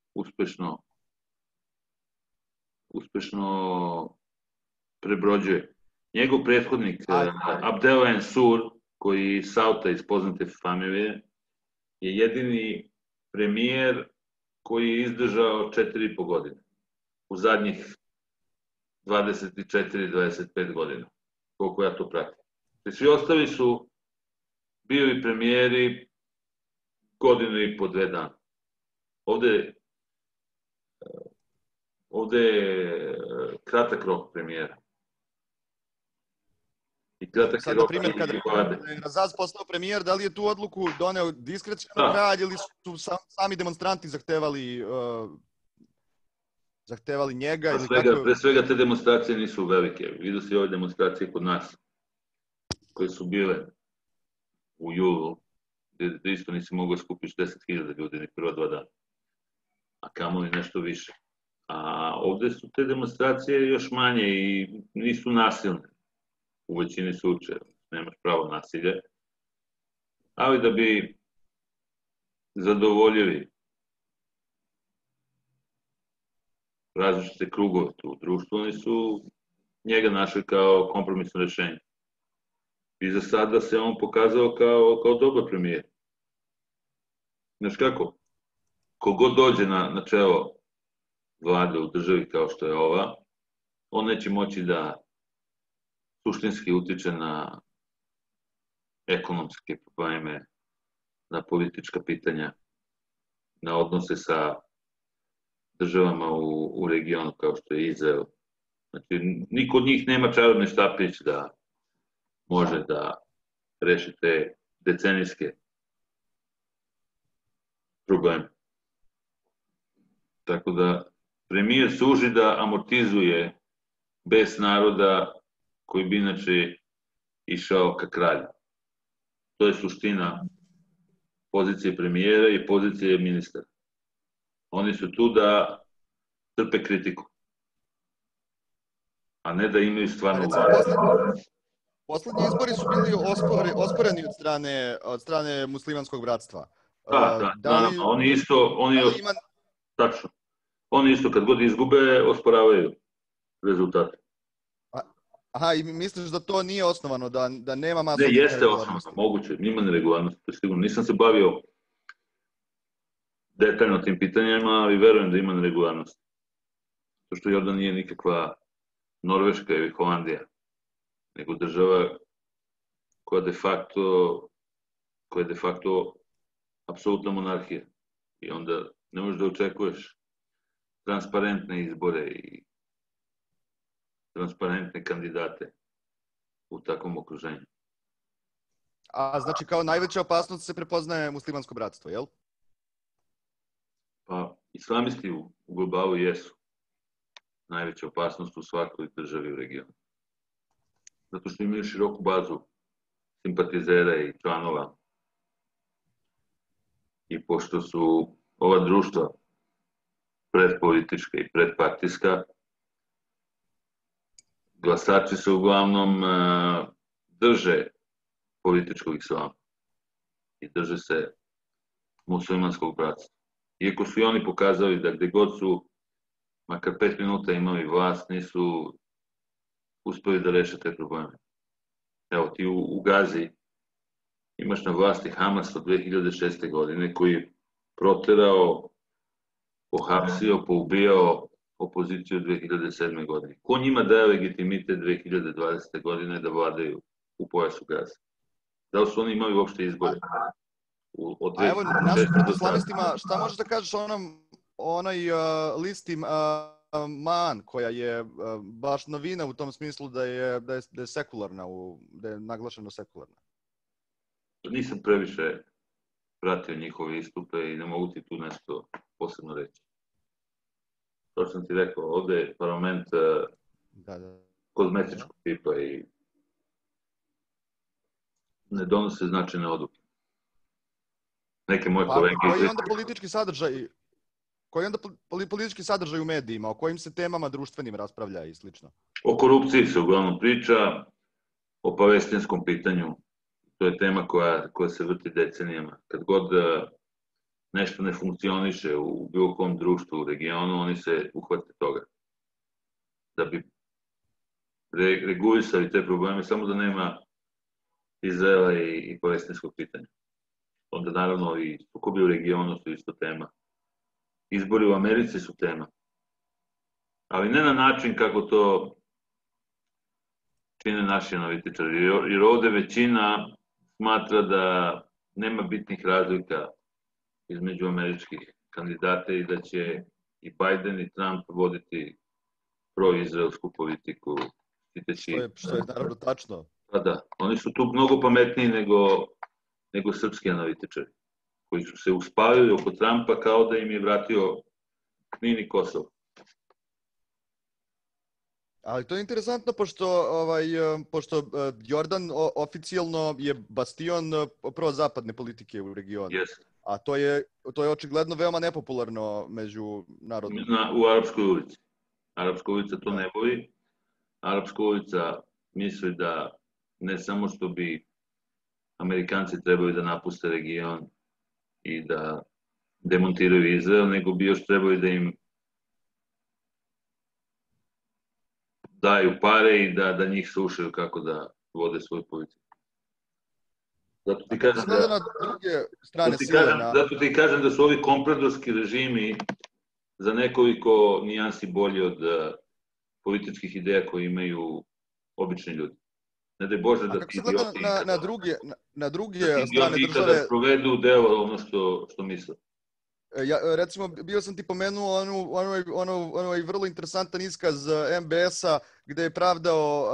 uspešno prebrođuje. Njegov prethodnik, Abdel Ensur, koji Sauta iz poznate familije, je jedini premijer koji je izdržao 4,5 godine. U zadnjih 24-25 godina. Koliko ja to pratim. Svi ostali su bili premijeri 1,5 do 2 dana. Ovde je kratak rok premijera. I kratak je rok i vlade.
Kada je Razaz postao premijer, da li je tu odluku doneo diskreciono kralj ili su sami demonstranti zahtevali njega?
Pre svega te demonstracije nisu velike. Vidio si ove demonstracije kod nas, koje su bile u julu, gde isto nisi mogao skupiš 10.000 ljudi ni prva 2 dana, a kamoli nešto više. A ovde su te demonstracije još manje i nisu nasilne u većini slučajeva. Nemaš pravo nasilje. Ali da bi zadovoljili različite krugove tu u društvu, oni su njega našli kao kompromisno rešenje. I za sada se on pokazao kao dobar premijer. Znaš kako? Kogod dođe na čelo vlade u državi kao što je ova, on neće moći da suštinski utiče na ekonomske probleme, na politička pitanja, na odnose sa državama u regionu kao što je Izrael Znači, niko od njih nema čarobni štapić da može da reši te decenijske probleme. Tako da premijer služi da amortizuje bes naroda koji bi inače išao ka kralju. To je suština pozicije premijera i pozicije ministara. Oni su tu da trpe kritiku, a ne da imaju stvarno vladu.
Poslednji izbori su bili osporeni od strane muslimanskog bratstva.
Naravno, tačno. Oni isto kad god izgube, osporavaju rezultate.
Aha, i misliš da to nije osnovano, da nema masovnih
neregularnosti? Ne, jeste osnovano, moguće, ima neregularnosti, to je sigurno. Nisam se bavio detaljno tim pitanjima, ali verujem da ima neregularnosti. To što Jordan nije nikakva Norveška ili Holandija, nego država koja je de facto apsolutna monarhija. I onda ne možeš da očekuješ transparentne izbore i transparentne kandidate u takvom okruženju.
A znači kao najveća opasnost se prepoznaje muslimansko bratstvo, jel?
Pa islamisti u globalu jesu najveća opasnost u svakoj državi u regionu. Zato što imaju široku bazu simpatizera i članova. I pošto su ova društva predpolitička i predpartijska, glasači se uglavnom drže političkog islama i drže se muslimanskog bratstva. Iako su i oni pokazali da gde god su makar 5 minuta imali vlast, nisu uspeli da reše te probleme. Evo ti u Gazi imaš na vlasti Hamas od 2006. godine koji je proterao, pohapsio, poubijao opoziciju 2007. godine. Ko njima daje legitimitet 2020. godine da vladaju u pojasu Gaza? Da li su oni imali uopšte izbore?
A evo, nasuprot islamistima, šta možeš da kažeš onoj listi Man, koja je baš novina u tom smislu da je sekularna, da je naglašeno sekularna?
Nisam previše pratio njihove istupe i ne mogu ti tu nešto posebno reći. To sam ti rekao, ovde je parlament kozmetičkog tipa i ne donose značajne odluke. Neke moje kolege...
Koji je onda politički sadržaj u medijima? O kojim se temama društvenim raspravlja i slično?
O korupciji se uglavnom priča, o palestinskom pitanju. To je tema koja se vrti decenijama. Kad god nešto ne funkcioniše u bilo kom društvu u regionu, oni se uhvate toga. Da bi regulisali te probleme, samo da nema Izraela i palestinskog pitanja. Onda naravno i sukobi u regionu su isto tema. Izbori u Americi su tema. Ali ne na način kako to čine naši analitičari. Jer ovde većina smatra da nema bitnih razlika između američkih kandidata i da će i Biden i Trump voditi proizraelsku politiku.
Što je naravno tačno.
Pa da, oni su tu mnogo pametniji nego srpski analitičari, koji su se uspavili oko Trumpa kao da im je vratio Knin i Kosovo.
Ali to je interesantno, pošto Jordan oficijalno je bastion prozapadne politike u regionu.
Jeste.
A to je očigledno veoma nepopularno među narodom.
U Arapskoj ulici. Arapska ulica to ne voli. Arapska ulica misli da ne samo što bi Amerikanci trebali da napuste region i da demontiraju Izrael, nego bi još trebali da im daju pare i da njih slušaju kako da vode svoju politiku. Zato ti kažem da su ovi kompradorski režimi za nekoliko nijansi bolji od političkih ideja koje imaju obični ljudi. Ne daj Bože da ti idioti
na druge strane države
da sprovedu delo ono što misle.
recimo, bio sam ti pomenuo onaj vrlo interesantan iskaz MBS-a gde je pravdao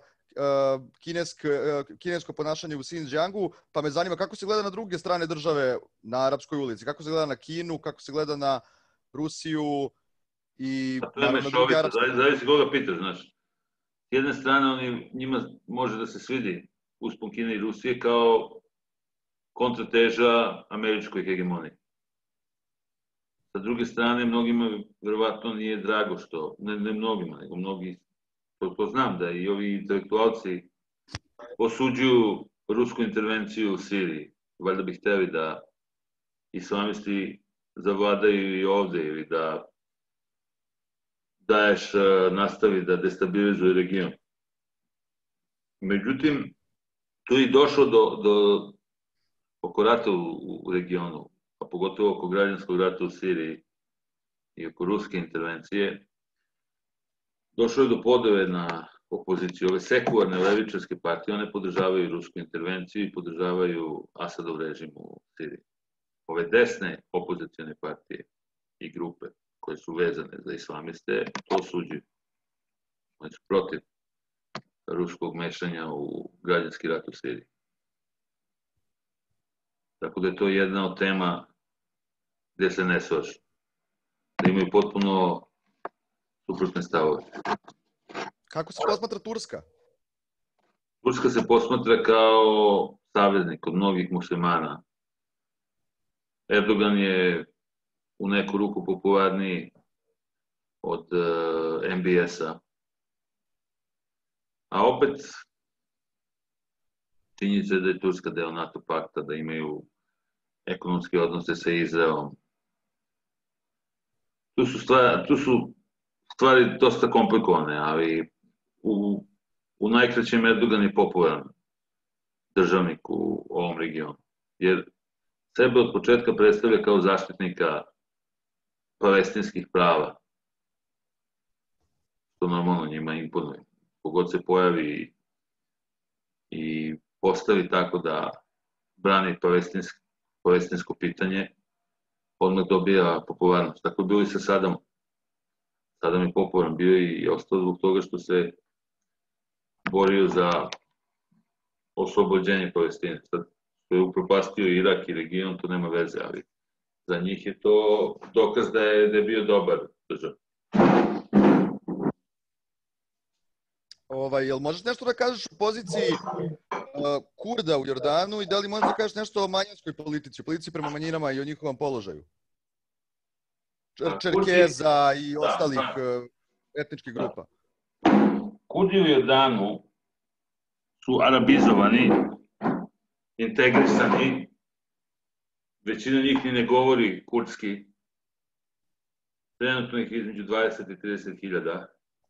kinesko ponašanje u Xinjiangu, pa me zanima kako se gleda na druge strane države na Arapskoj ulici, kako se gleda na Kinu, kako se gleda na Rusiju i naravno na druge arapske.
Zavisi koga pitaš, znaš. S jedne strane, njima može da se svidi uspon Kine i Rusije kao kontrateža američkoj hegemoniji. Sa druge strane, mnogima verovatno nije drago što, ne mnogima, nego mnogi, to znam da i ovi intelektualci osuđuju rusku intervenciju u Siriji. Valjda bi hteli da islamisti zavladaju i ovde ili da Daesh nastavi da destabilizuje region. Međutim, tu je došlo do oko rata u regionu, a pogotovo oko građanskog rata u Siriji i oko ruske intervencije, došlo je do podele na opoziciju. Ove sekularne levičarske partije, one podržavaju rusku intervenciju i podržavaju Asadov režim u Siriji. Ove desne opozicijone partije i grupe koje su vezane za islamiste, to osuđuju. Oni su protiv ruskog mešanja u građanski rat u Siriji. Tako da je to jedna od tema gde se ne slažu. Da imaju potpuno suprotne stavove.
Kako se posmatra Turska?
Turska se posmatra kao saveznik od mnogih muslimana. Erdogan je u neku ruku popularniji od MBS-a. A opet, činjenica je da je Turska deo NATO pakta, da imaju ekonomske odnose sa Izraelom. Tu su stvari dosta komplikovane, ali u najkraćem Erdogan je popularan državnik u ovom regionu. Jer sebe od početka predstavlja kao zaštitnika palestinskih prava, što normalno njima imponuje. Kogod se pojavi i postavi tako da brani palestinsko pitanje, odmah dobija popularnost. Tako je bilo i sa Sadamom. Sadam je popularan bio i ostao zbog toga što se borio za oslobođenje Palestine. Sad, što je upropastio Irak i region, to nema veze, ali za njih je to dokaz da je bio dobar držav.
Jel možeš nešto da kažeš o poziciji Kurda u Jordanu i da li možeš da kažeš nešto o manjinskoj politici, o politici prema manjinama i o njihovom položaju? Čerkeza i ostalih etničkih grupa.
Kurdi u Jordanu su arabizovani, integrisani, većina njih ni ne govori kurdski, trenutno ih između 20 i 30 hiljada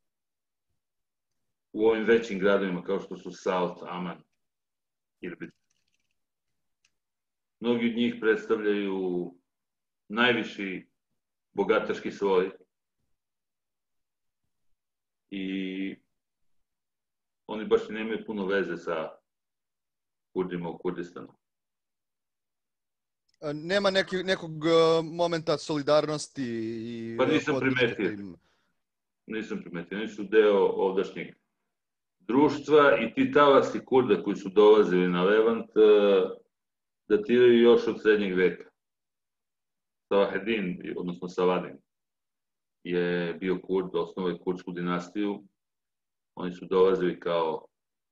u ovim većim gradovima kao što su Salt, Aman, Irbid. Mnogi od njih predstavljaju najviši bogataški sloj i oni baš nemaju puno veze sa Kurdima u Kurdistanu.
Nema nekog momenta solidarnosti i...
Pa nisam primetio. Oni su deo ovdašnjeg društva i ti talasi Kurda koji su dolazili na Levant datiraju još od srednjeg veka. Salahedin, odnosno Saladin, je bio Kurd, osnovao je kurdsku dinastiju. Oni su dolazili kao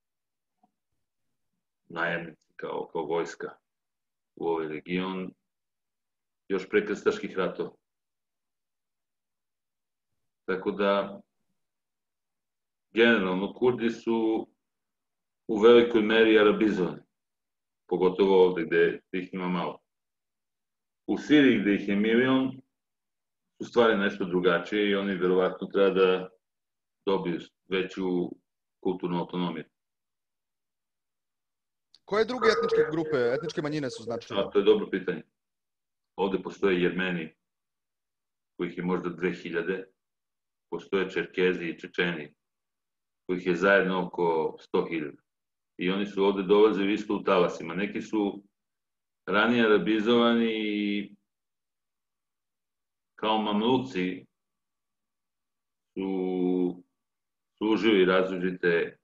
najemnici, kao vojska u ovaj region, još pre krstaških ratova. Tako da, generalno, Kurdi su u velikoj meri arabizovani, pogotovo ovde gde ih ima malo. U Siriji gde ih je milion, su stvari nešto drugačije i oni verovatno treba da dobiju veću kulturnu autonomiju.
Koje druge etničke grupe, etničke manjine su značajne?
To je dobro pitanje. Ovde postoje Jermeni, kojih je možda 2000, postoje Čerkezi i Čečeni, kojih je zajedno oko 100.000. I oni su ovde dolazili isto u talasima. Neki su ranije arabizovani i kao mamluci su služili različite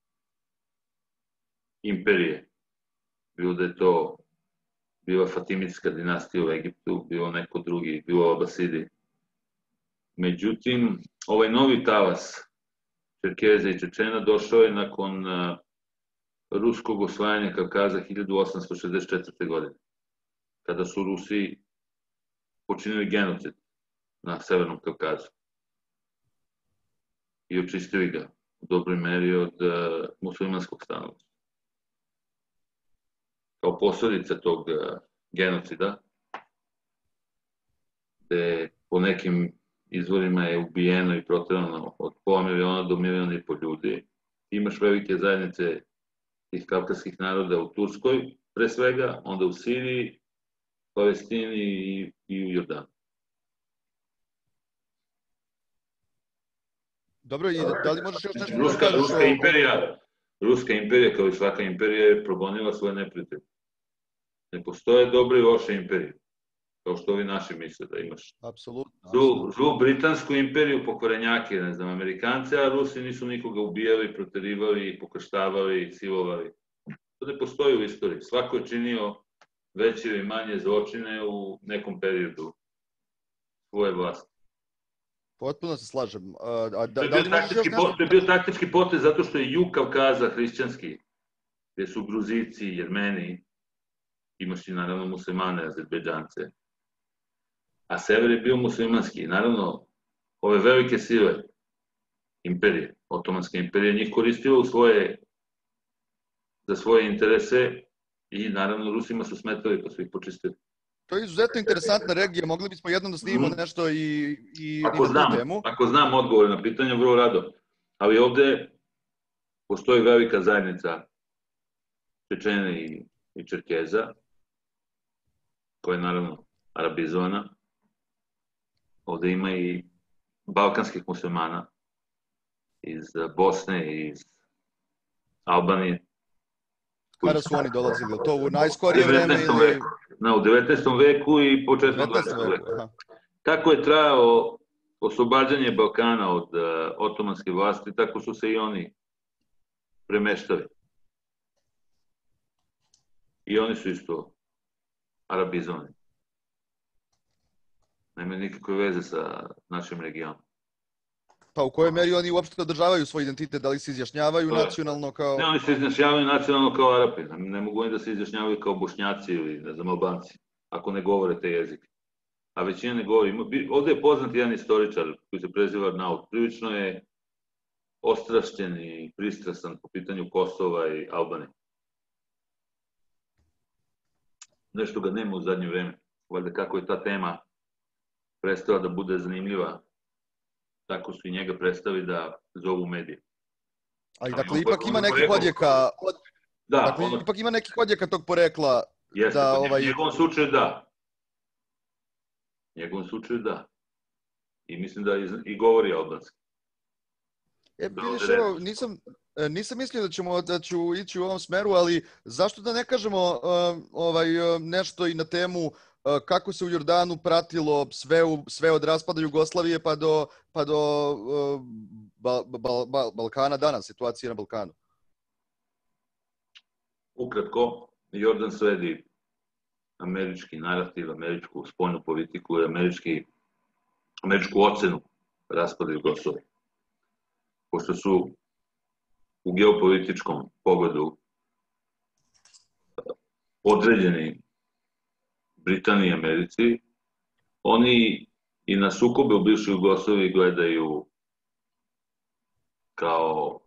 imperije. Bilo da je to bila Fatimitska dinastija u Egiptu, bilo neko drugi, bilo Abasidi. Međutim, ovaj novi talas Čerkeza i Čečena došao je nakon ruskog osvajanja Kavkaza 1864. godine, kada su Rusi počinili genocid na Severnom Kavkazu i očistili ga u dobroj meri od muslimanskog stanovništva. Kao posledica tog genocida, gde po nekim izvorima je ubijeno i proterano od pola miliona do 1,5 miliona ljudi, imaš velike zajednice tih kavkaskih naroda u Turskoj, pre svega, onda u Siriji, Palestini i u Jordanu.
Dobro, i da li možeš još nešto da kažeš
Ruska imperija, kao i svaka imperija, je progonila svoje neprijatelje. Ne postoje dobre i loše imperije, kao što ovi naši misle da imaš.
Apsolutno.
Zlu britansku imperiju, pokvarenjake, ne znam, Amerikance, a Rusi nisu nikoga ubijali, proterivali, pokrštavali, silovali. To ne postoji u istoriji. Svako je činio veće ili manje zločine u nekom periodu svoje vlasti.
Potpuno se slažem.
To je bio taktički potez zato što je jug Kavkaza hrišćanski, gde su Gruzici, Jermeni, imaš i naravno muslimane, Azerbejdžance, a sever je bio muslimanski. Naravno, ove velike sile, imperije, Otomanska imperija, njih koristila za svoje interese i naravno Rusima su smetali pa su ih počistili.
To je izuzetno interesantna regija, mogli bismo jednom da snimimo nešto i na tu temu.
Ako znam odgovore na pitanje, vrlo rado. Ali ovde postoji velika zajednica Čečena i Čerkeza, koja je naravno arabizovana. Ovde ima i balkanskih muslimana iz Bosne i iz Albanije.
Kada su oni dolazili? To u najskorije vreme ili...
U 19. veku i početkom 20. veku. Kako je trajao oslobađanje Balkana od otomanske vlasti, tako su se i oni premeštali. I oni su isto arabizovani. Nema nikakve veze sa našim regionom.
Pa u kojoj meri oni uopšte održavaju svoj identitet? Da li se izjašnjavaju nacionalno kao...
Ne, oni se izjašnjavaju nacionalno kao Arapi. Ne mogu oni da se izjašnjavaju kao Bošnjaci ili, ne znam, Albanci, ako ne govore te jezike. A većina ne govori. Ovde je poznat jedan istoričar koji se preziva Arnaut. Prilično je ostrašćen i pristrasan po pitanju Kosova i Albanije. Nešto ga nema u zadnje vreme. Valjda kako je ta tema prestala da bude zanimljiva, tako su i njega predstavili da zovu medije.
Ali dakle, ipak ima nekih odjeka... Dakle, ipak ima nekih odjeka tog porekla...
Jeste, u njegovom slučaju da. U njegovom slučaju da. I mislim da i govori albanski.
Vidiš, evo, nisam mislio da ću ići u ovom smeru, ali zašto da ne kažemo nešto i na temu kako se u Jordanu pratilo sve od raspada Jugoslavije pa do Balkana danas, situacije na Balkanu?
Ukratko, Jordan sledi američki narativ, američku spoljnu politiku i američku ocenu raspada Jugoslavije. Pošto su u geopolitičkom pogledu određeni Britaniji i Americi, oni i na sukobe u bivšoj Jugoslaviji gledaju kao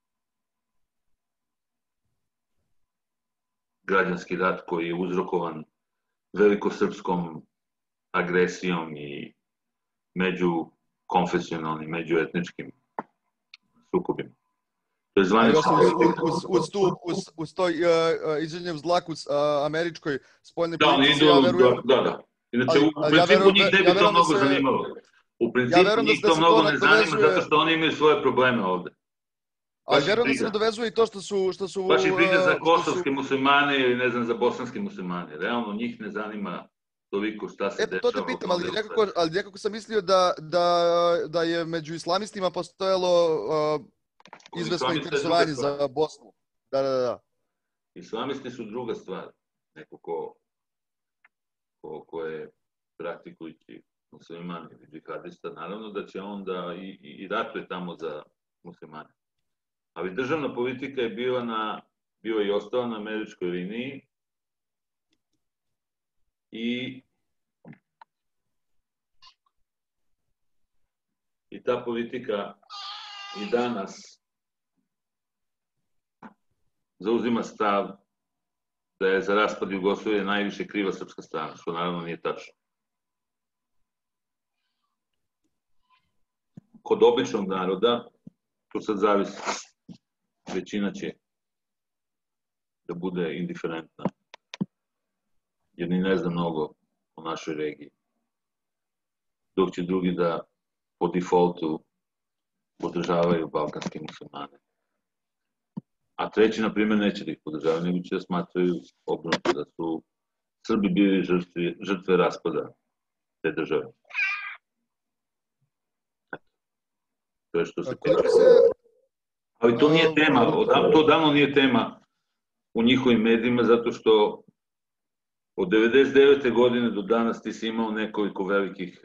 građanski rat koji je uzrokovan velikosrpskom agresijom i međukonfesionalnim, međuetničkim sukobima.
Uz to izvinjam zlaku američkoj spoljnoj politici, ja verujem...
Da. Inače, u principu njih ne bi to mnogo zanimalo. U principu njih to mnogo ne zanima zato što oni imaju svoje probleme ovde.
A vjerujem da se nadovezuje i to što su...
Baš ih briga za kosovske muslimane ili ne znam za bosanske muslimane. Realno njih ne zanima toliko šta se dešava.
To te pitam, ali nekako sam mislio da je među islamistima postojalo izvesno interesovanje za Bosnu. Da.
Islamisti su druga stvar. Neko ko je praktikujući musliman ili džihadista, naravno da će onda i ratuje tamo za muslimane. Ali državna politika je bio i ostala na američkoj liniji i ta politika i danas zauzima stav da je za raspad Jugoslavije najviše kriva srpska strana, što naravno nije tačno. Kod običnog naroda, to sad zavisi, većina će da bude indiferentna, jer ni ne zna mnogo o našoj regiji, dok će drugi da po defaultu podržavaju balkanske muslimane. A treći, na primjer, neće da ih podržavaju, nego će da smatraju obrnuto, da su Srbi bili žrtve raspada te države. To je što se ali to nije tema, to davno nije tema u njihovim medijima, zato što od 99. godine do danas ti si imao nekoliko velikih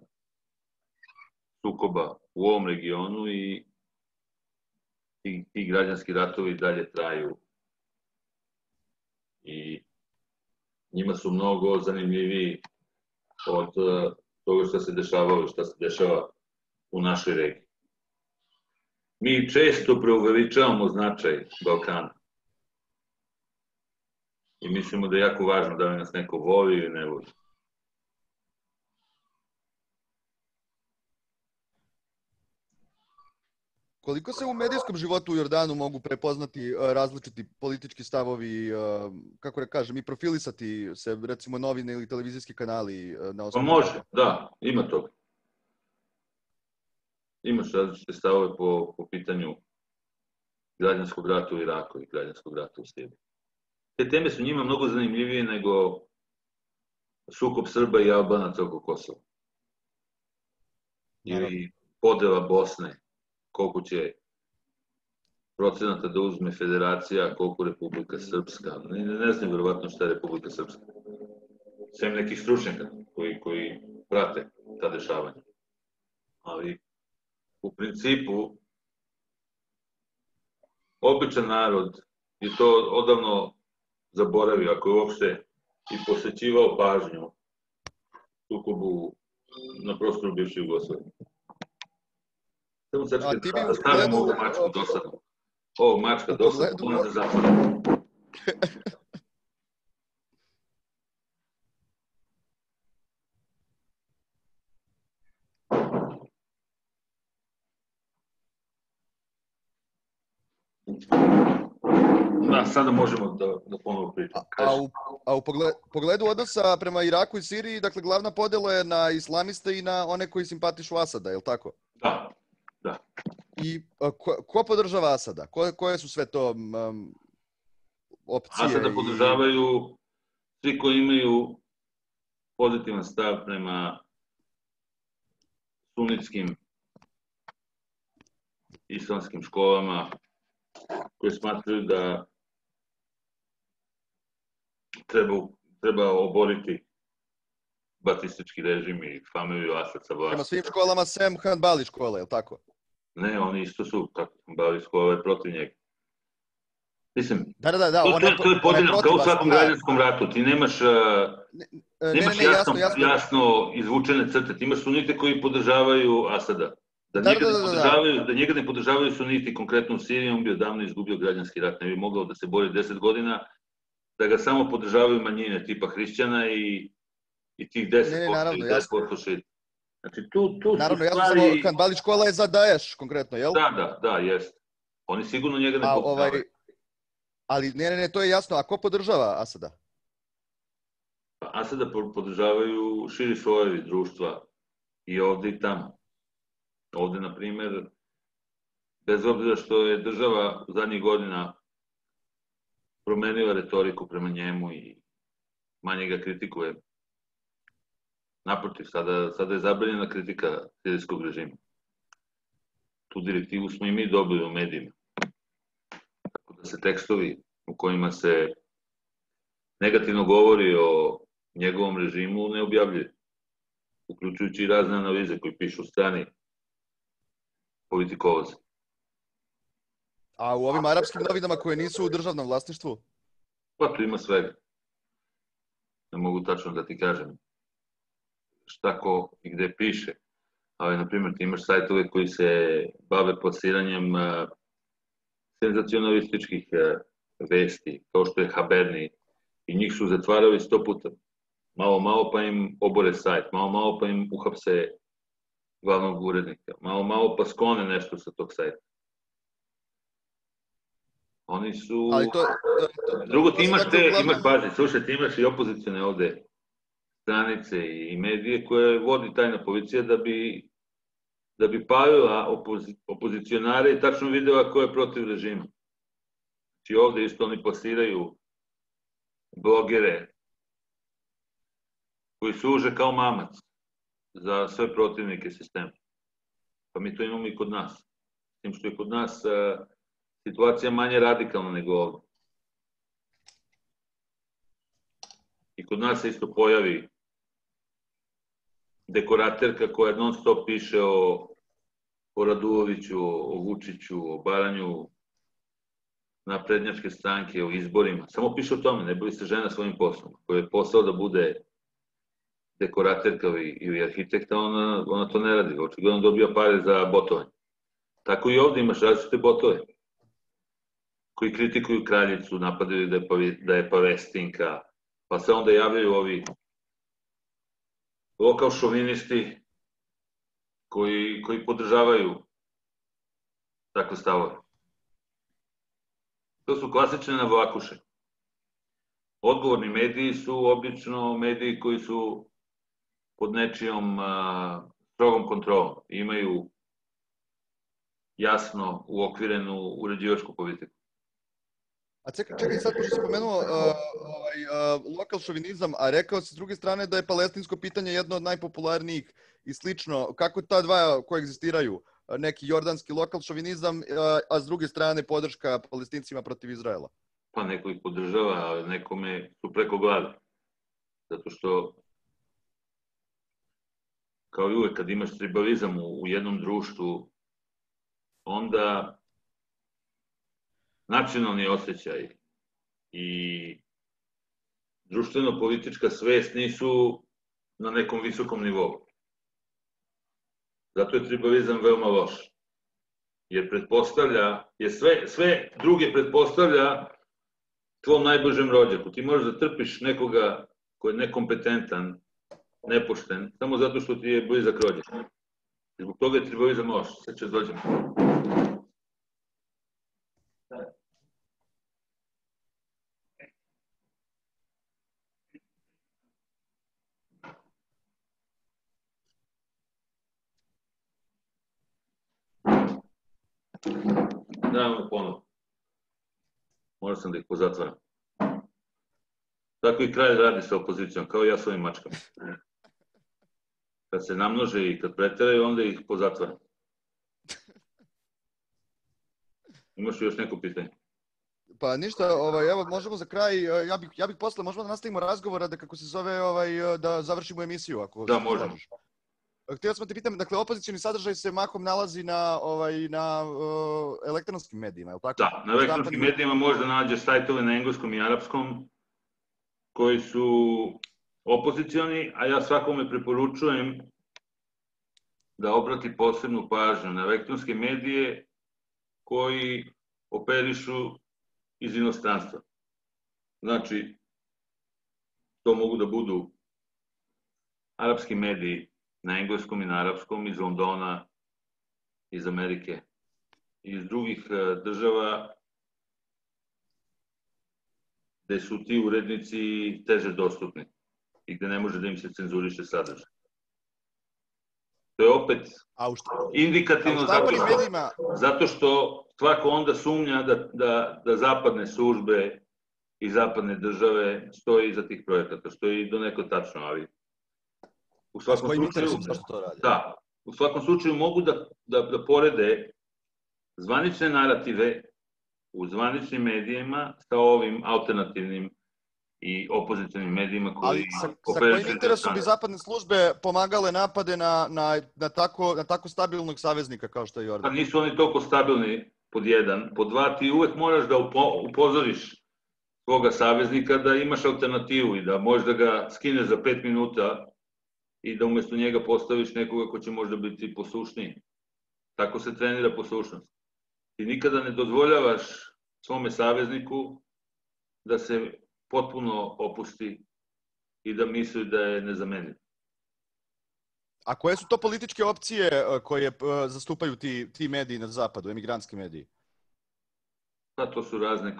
sukoba u ovom regionu i ti građanski ratovi dalje traju. I njima su mnogo zanimljiviji od toga što se dešavalo i što se dešava u našoj regiji. Mi često preuveličavamo značaj Balkana. I mislimo da je jako važno da li nas neko voli ili ne voli.
Koliko se u medijskom životu u Jordanu mogu prepoznati različiti politički stavovi, kako da kažem, i profilisati se, recimo, novine ili televizijski kanali na osnovu?
Pa može, da, ima toga. Imaš različite stavove po pitanju građanskog rata u Iraku i građanskog rata u Siriji. Te teme su njima mnogo zanimljivije nego sukob Srba i Albanaca oko Kosova. Ili podela Bosne, koliko će procenata da uzme federacija, koliko Republika Srpska. Ne znam verovatno šta je Republika Srpska. Sem nekih stručnjaka koji prate ta dešavanja. Ali u principu običan narod je to odavno zaboravio, ako je uopšte i posvećivao pažnju sukobu na prostoru bivše Jugoslavije. Samo sačekaj da stavimo ovu mačku dosadnu. Ovo mačka dosadnu, ona da zatvore. Da, sada možemo da ponovo pričamo.
A u pogledu odnosa prema Iraku i Siriji, dakle, glavna podela je na islamiste i na one koji simpatišu Asada, je li tako?
Da.
I ko podržava Asada? Koje su sve to opcije?
Asada podržavaju svi koji imaju pozitivan stav prema sunitskim islamskim školama, koji smatraju da treba oboriti batistički režim i familiju Asad sa vlasti.
Prema svim školama sem Hanbali škole, je li tako?
Ne, oni isto su, tako Hanbali škola je protiv njega. Mislim,
da,
to je podeljeno kao u svakom građanskom ratu. Ti nemaš jasno izvučene crte. Ti imaš sunite koji podržavaju Asada. Da njega ne podržavaju suniti, konkretno u Siriji, on bi odavno izgubio građanski rat. Ne bi mogao da se bori 10 godina, da ga samo podržavaju manjine, tipa hrišćana i tih 10% šita. Znači, tu
naravno, jasno, samo Hanbali škola je za Daesh, konkretno, jel?
Da, jest. Oni sigurno njega ne podržavaju.
Ali, ne, to je jasno. A ko podržava Asada?
Asada podržavaju širi slojevi društva i ovde i tamo. Ovde, na primer, bez obzira što je država zadnjih godina promenila retoriku prema njemu i manje ga kritikuje, Naprotiv, sada je zabranjena kritika sirijskog režima. Tu direktivu smo i mi dobili u medijima. Tako da se tekstovi u kojima se negativno govori o njegovom režimu ne objavljuje, uključujući i razne analize koji pišu strani politikovozi.
A u ovim arapskim novinama koje nisu u državnom vlasništvu?
Pa tu ima svega. Ne mogu tačno da ti kažem šta ko i gde piše. Ali, na primjer, ti imaš sajtove koji se bave plasiranjem senzacionalističkih vesti, kao što je Haberni, i njih su zatvarali 100 puta. Malo pa im obore sajt, malo pa im uhapse glavnog urednika, malo pa sklone nešto sa tog sajta. Oni su... Drugo, ti imaš pazi, slušaj, ti imaš i opozicione ovde stranice i medije koje vodi tajna policija da bi palila opozicionare i tačno videla ko je protiv režima. Znači ovde isto oni plasiraju blogere koji služe kao mamac za sve protivnike sistema. Pa mi to imamo i kod nas. S tim što je kod nas situacija manje radikalna nego ovde. I kod nas se isto pojavi dekoraterka koja non stop piše o Raduloviću, o Vučiću, o Baranju, naprednjačke stranke, o izborima. Samo piše o tome, ne bavi se žena svojim poslom. Koja je posao da bude dekoraterka ili arhitekta, ona to ne radi. Očigledno dobija pare za botovanje. Tako i ovde imaš različite botove koji kritikuju kraljicu, napadaju da je pavestinka, pa se onda javljaju ovi lokal šovinisti koji podržavaju takve stavove. To su klasične navlakuše. Odgovorni mediji su obično mediji koji su pod nečijom strogom kontrolom. Imaju jasno uokvirenu uređivačku politiku.
A čekaj sad, pošto si pomenuo lokal šovinizam, a rekao si s druge strane da je palestinsko pitanje jedno od najpopularnijih i slično. Kako ta dva koegzistiraju? Neki jordanski lokal šovinizam, a s druge strane podrška Palestincima protiv Izraela?
Pa neko ih podržava, ali nekome su preko glave. Zato što, kao i uvek, kad imaš tribalizam u jednom društvu, onda nacionalni osjećaj i društveno-politička svest nisu na nekom visokom nivou. Zato je tribalizam veoma loš. Jer pretpostavlja, sve druge pretpostavlja tvom najbližem rođaku. Ti možeš da trpiš nekoga ko je nekompetentan, nepošten, samo zato što ti je blizak rođak. I zbog toga je tribalizam loš. Sad će dođemo. Dajmo ponovo. Morao sam da ih pozatvaram. Tako i kralj radi sa opozicijom, kao ja s ovim mačkama. Kad se namnože i kad preteraju, onda ih pozatvaram. Imaš li još neko pitanje?
Pa ništa, evo možemo za kraj, ja bih posle, možemo da nastavimo razgovora da kako se zove, da završimo emisiju.
Da, možemo.
Htio sam te pitam, dakle, opozicijni sadržaj se mahom nalazi na elektronskim medijima, je li tako?
Da, na elektronskim medijima možda nađeš sajtove na engleskom i arapskom koji su opozicioni, a ja svakome preporučujem da obrati posebnu pažnju na elektronske medije koji operišu iz inostranstva. Znači, to mogu da budu arapski mediji na engleskom i na arapskom, iz Londona, iz Amerike, iz drugih država gde su ti urednici teže dostupni i gde ne može da im se cenzuriše sadržaj. To je opet indikativno zato što svako onda sumnja da zapadne službe i zapadne države stoji iza tih projekata, što je i doneko tačno, ali U svakom
s kojim
slučaju,
interesom, zašto to radi?
Da, u svakom slučaju mogu da porede zvanične narative u zvaničnim medijima sa ovim alternativnim i opozicionim medijima koji...
Ali sa kojim interesom bi zapadne službe pomagale napade na tako stabilnog saveznika kao što je Jordan?
Pa nisu oni toliko stabilni, pod jedan. Pod dva, ti uvek moraš da upozoriš svoga saveznika da imaš alternativu i da možeš da ga skineš za 5 minuta i da umesto njega postaviš nekoga ko će možda biti poslušniji. Tako se trenira poslušnost. Ti nikada ne dozvoljavaš svome savezniku da se potpuno opusti i da misli da je nezamenljiv.
A koje su to političke opcije koje zastupaju ti mediji na zapadu, emigrantski mediji?
Pa to su razne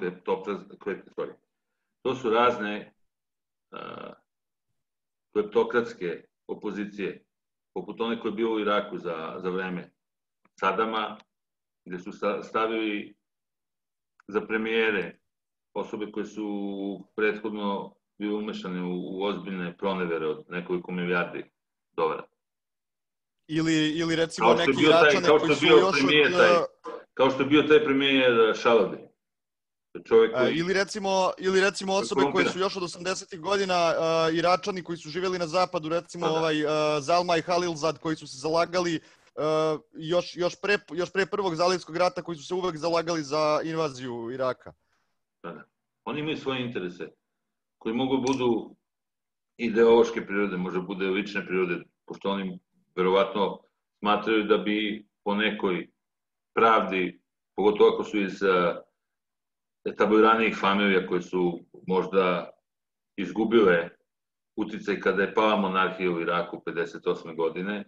kleptokratske opozicije, poput one koje je bilo u Iraku za vreme Sadama, gde su stavili za premijere osobe koje su prethodno bile umešane u ozbiljne pronevere od nekoliko milijardi dolara.
Ili recimo neki Iračani koji su još
kao što je bio taj premijer Šalabi.
Ili recimo osobe koje su još od 80-ih godina Iračani koji su živjeli na zapadu, recimo Zalma i Halilzad koji su se zalagali još pre prvog Zalivskog rata, koji su se uvek zalagali za invaziju Iraka.
Da. Oni imaju svoje interese koji mogu budu ideološke prirode, možda bude lične prirode, pošto oni verovatno smatraju da bi po nekoj pravdi, pogotovo ako su iz etabliranih familija koje su možda izgubile uticaj kada je pala monarhija u Iraku 58. godine,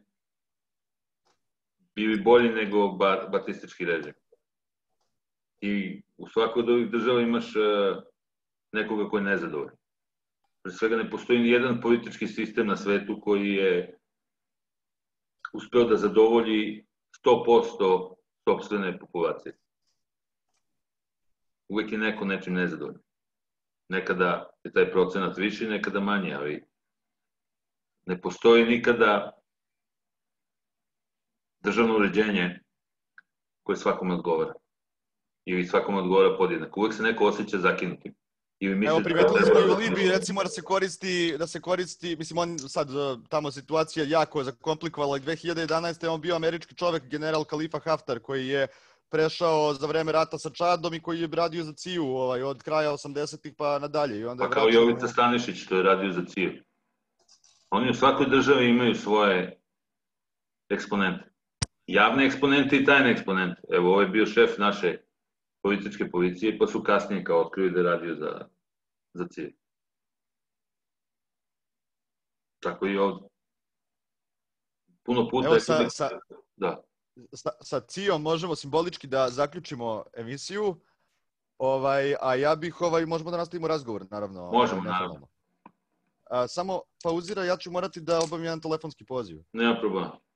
bili bolji nego batistički režim. I u svakoj od ovih država imaš nekoga koji je nezadovoljan. Pre svega ne postoji ni jedan politički sistem na svetu koji je uspeo da zadovolji 100% sopstvene populacije. Uvek je neko nečim nezadovoljan. Nekada je taj procenat viši, nekada manji, ali ne postoji nikada državno uređenje koje svakome odgovara. Ili svakome odgovara podjednako. Uvek se neko osjeća zakinutim.
Evo, primetili smo i u Libiji, recimo, da se koristi, mislim, on sad tamo situacija jako zakomplikovala i 2011. on bio američki čovek, general Khalifa Haftar, koji je prešao za vreme rata sa Čadom i koji je radio za CIA od kraja 80-ih pa nadalje.
Pa kao Jovica Stanišić, što je radio za CIA. Oni u svakoj državi imaju svoje eksponente. Javne eksponente i tajne eksponente. Evo, ovo je bio šef naše političke policije, pa su kasnije kao otkrili da je radio za CIA. Tako i ovdje. Puno puta...
Evo, sa CIA-om možemo simbolički da zaključimo emisiju, a ja bih, možemo da nastavimo razgovor, naravno.
Možemo, naravno.
Samo pauzira, ja ću morati da obavim jedan telefonski poziv.
Nema problema.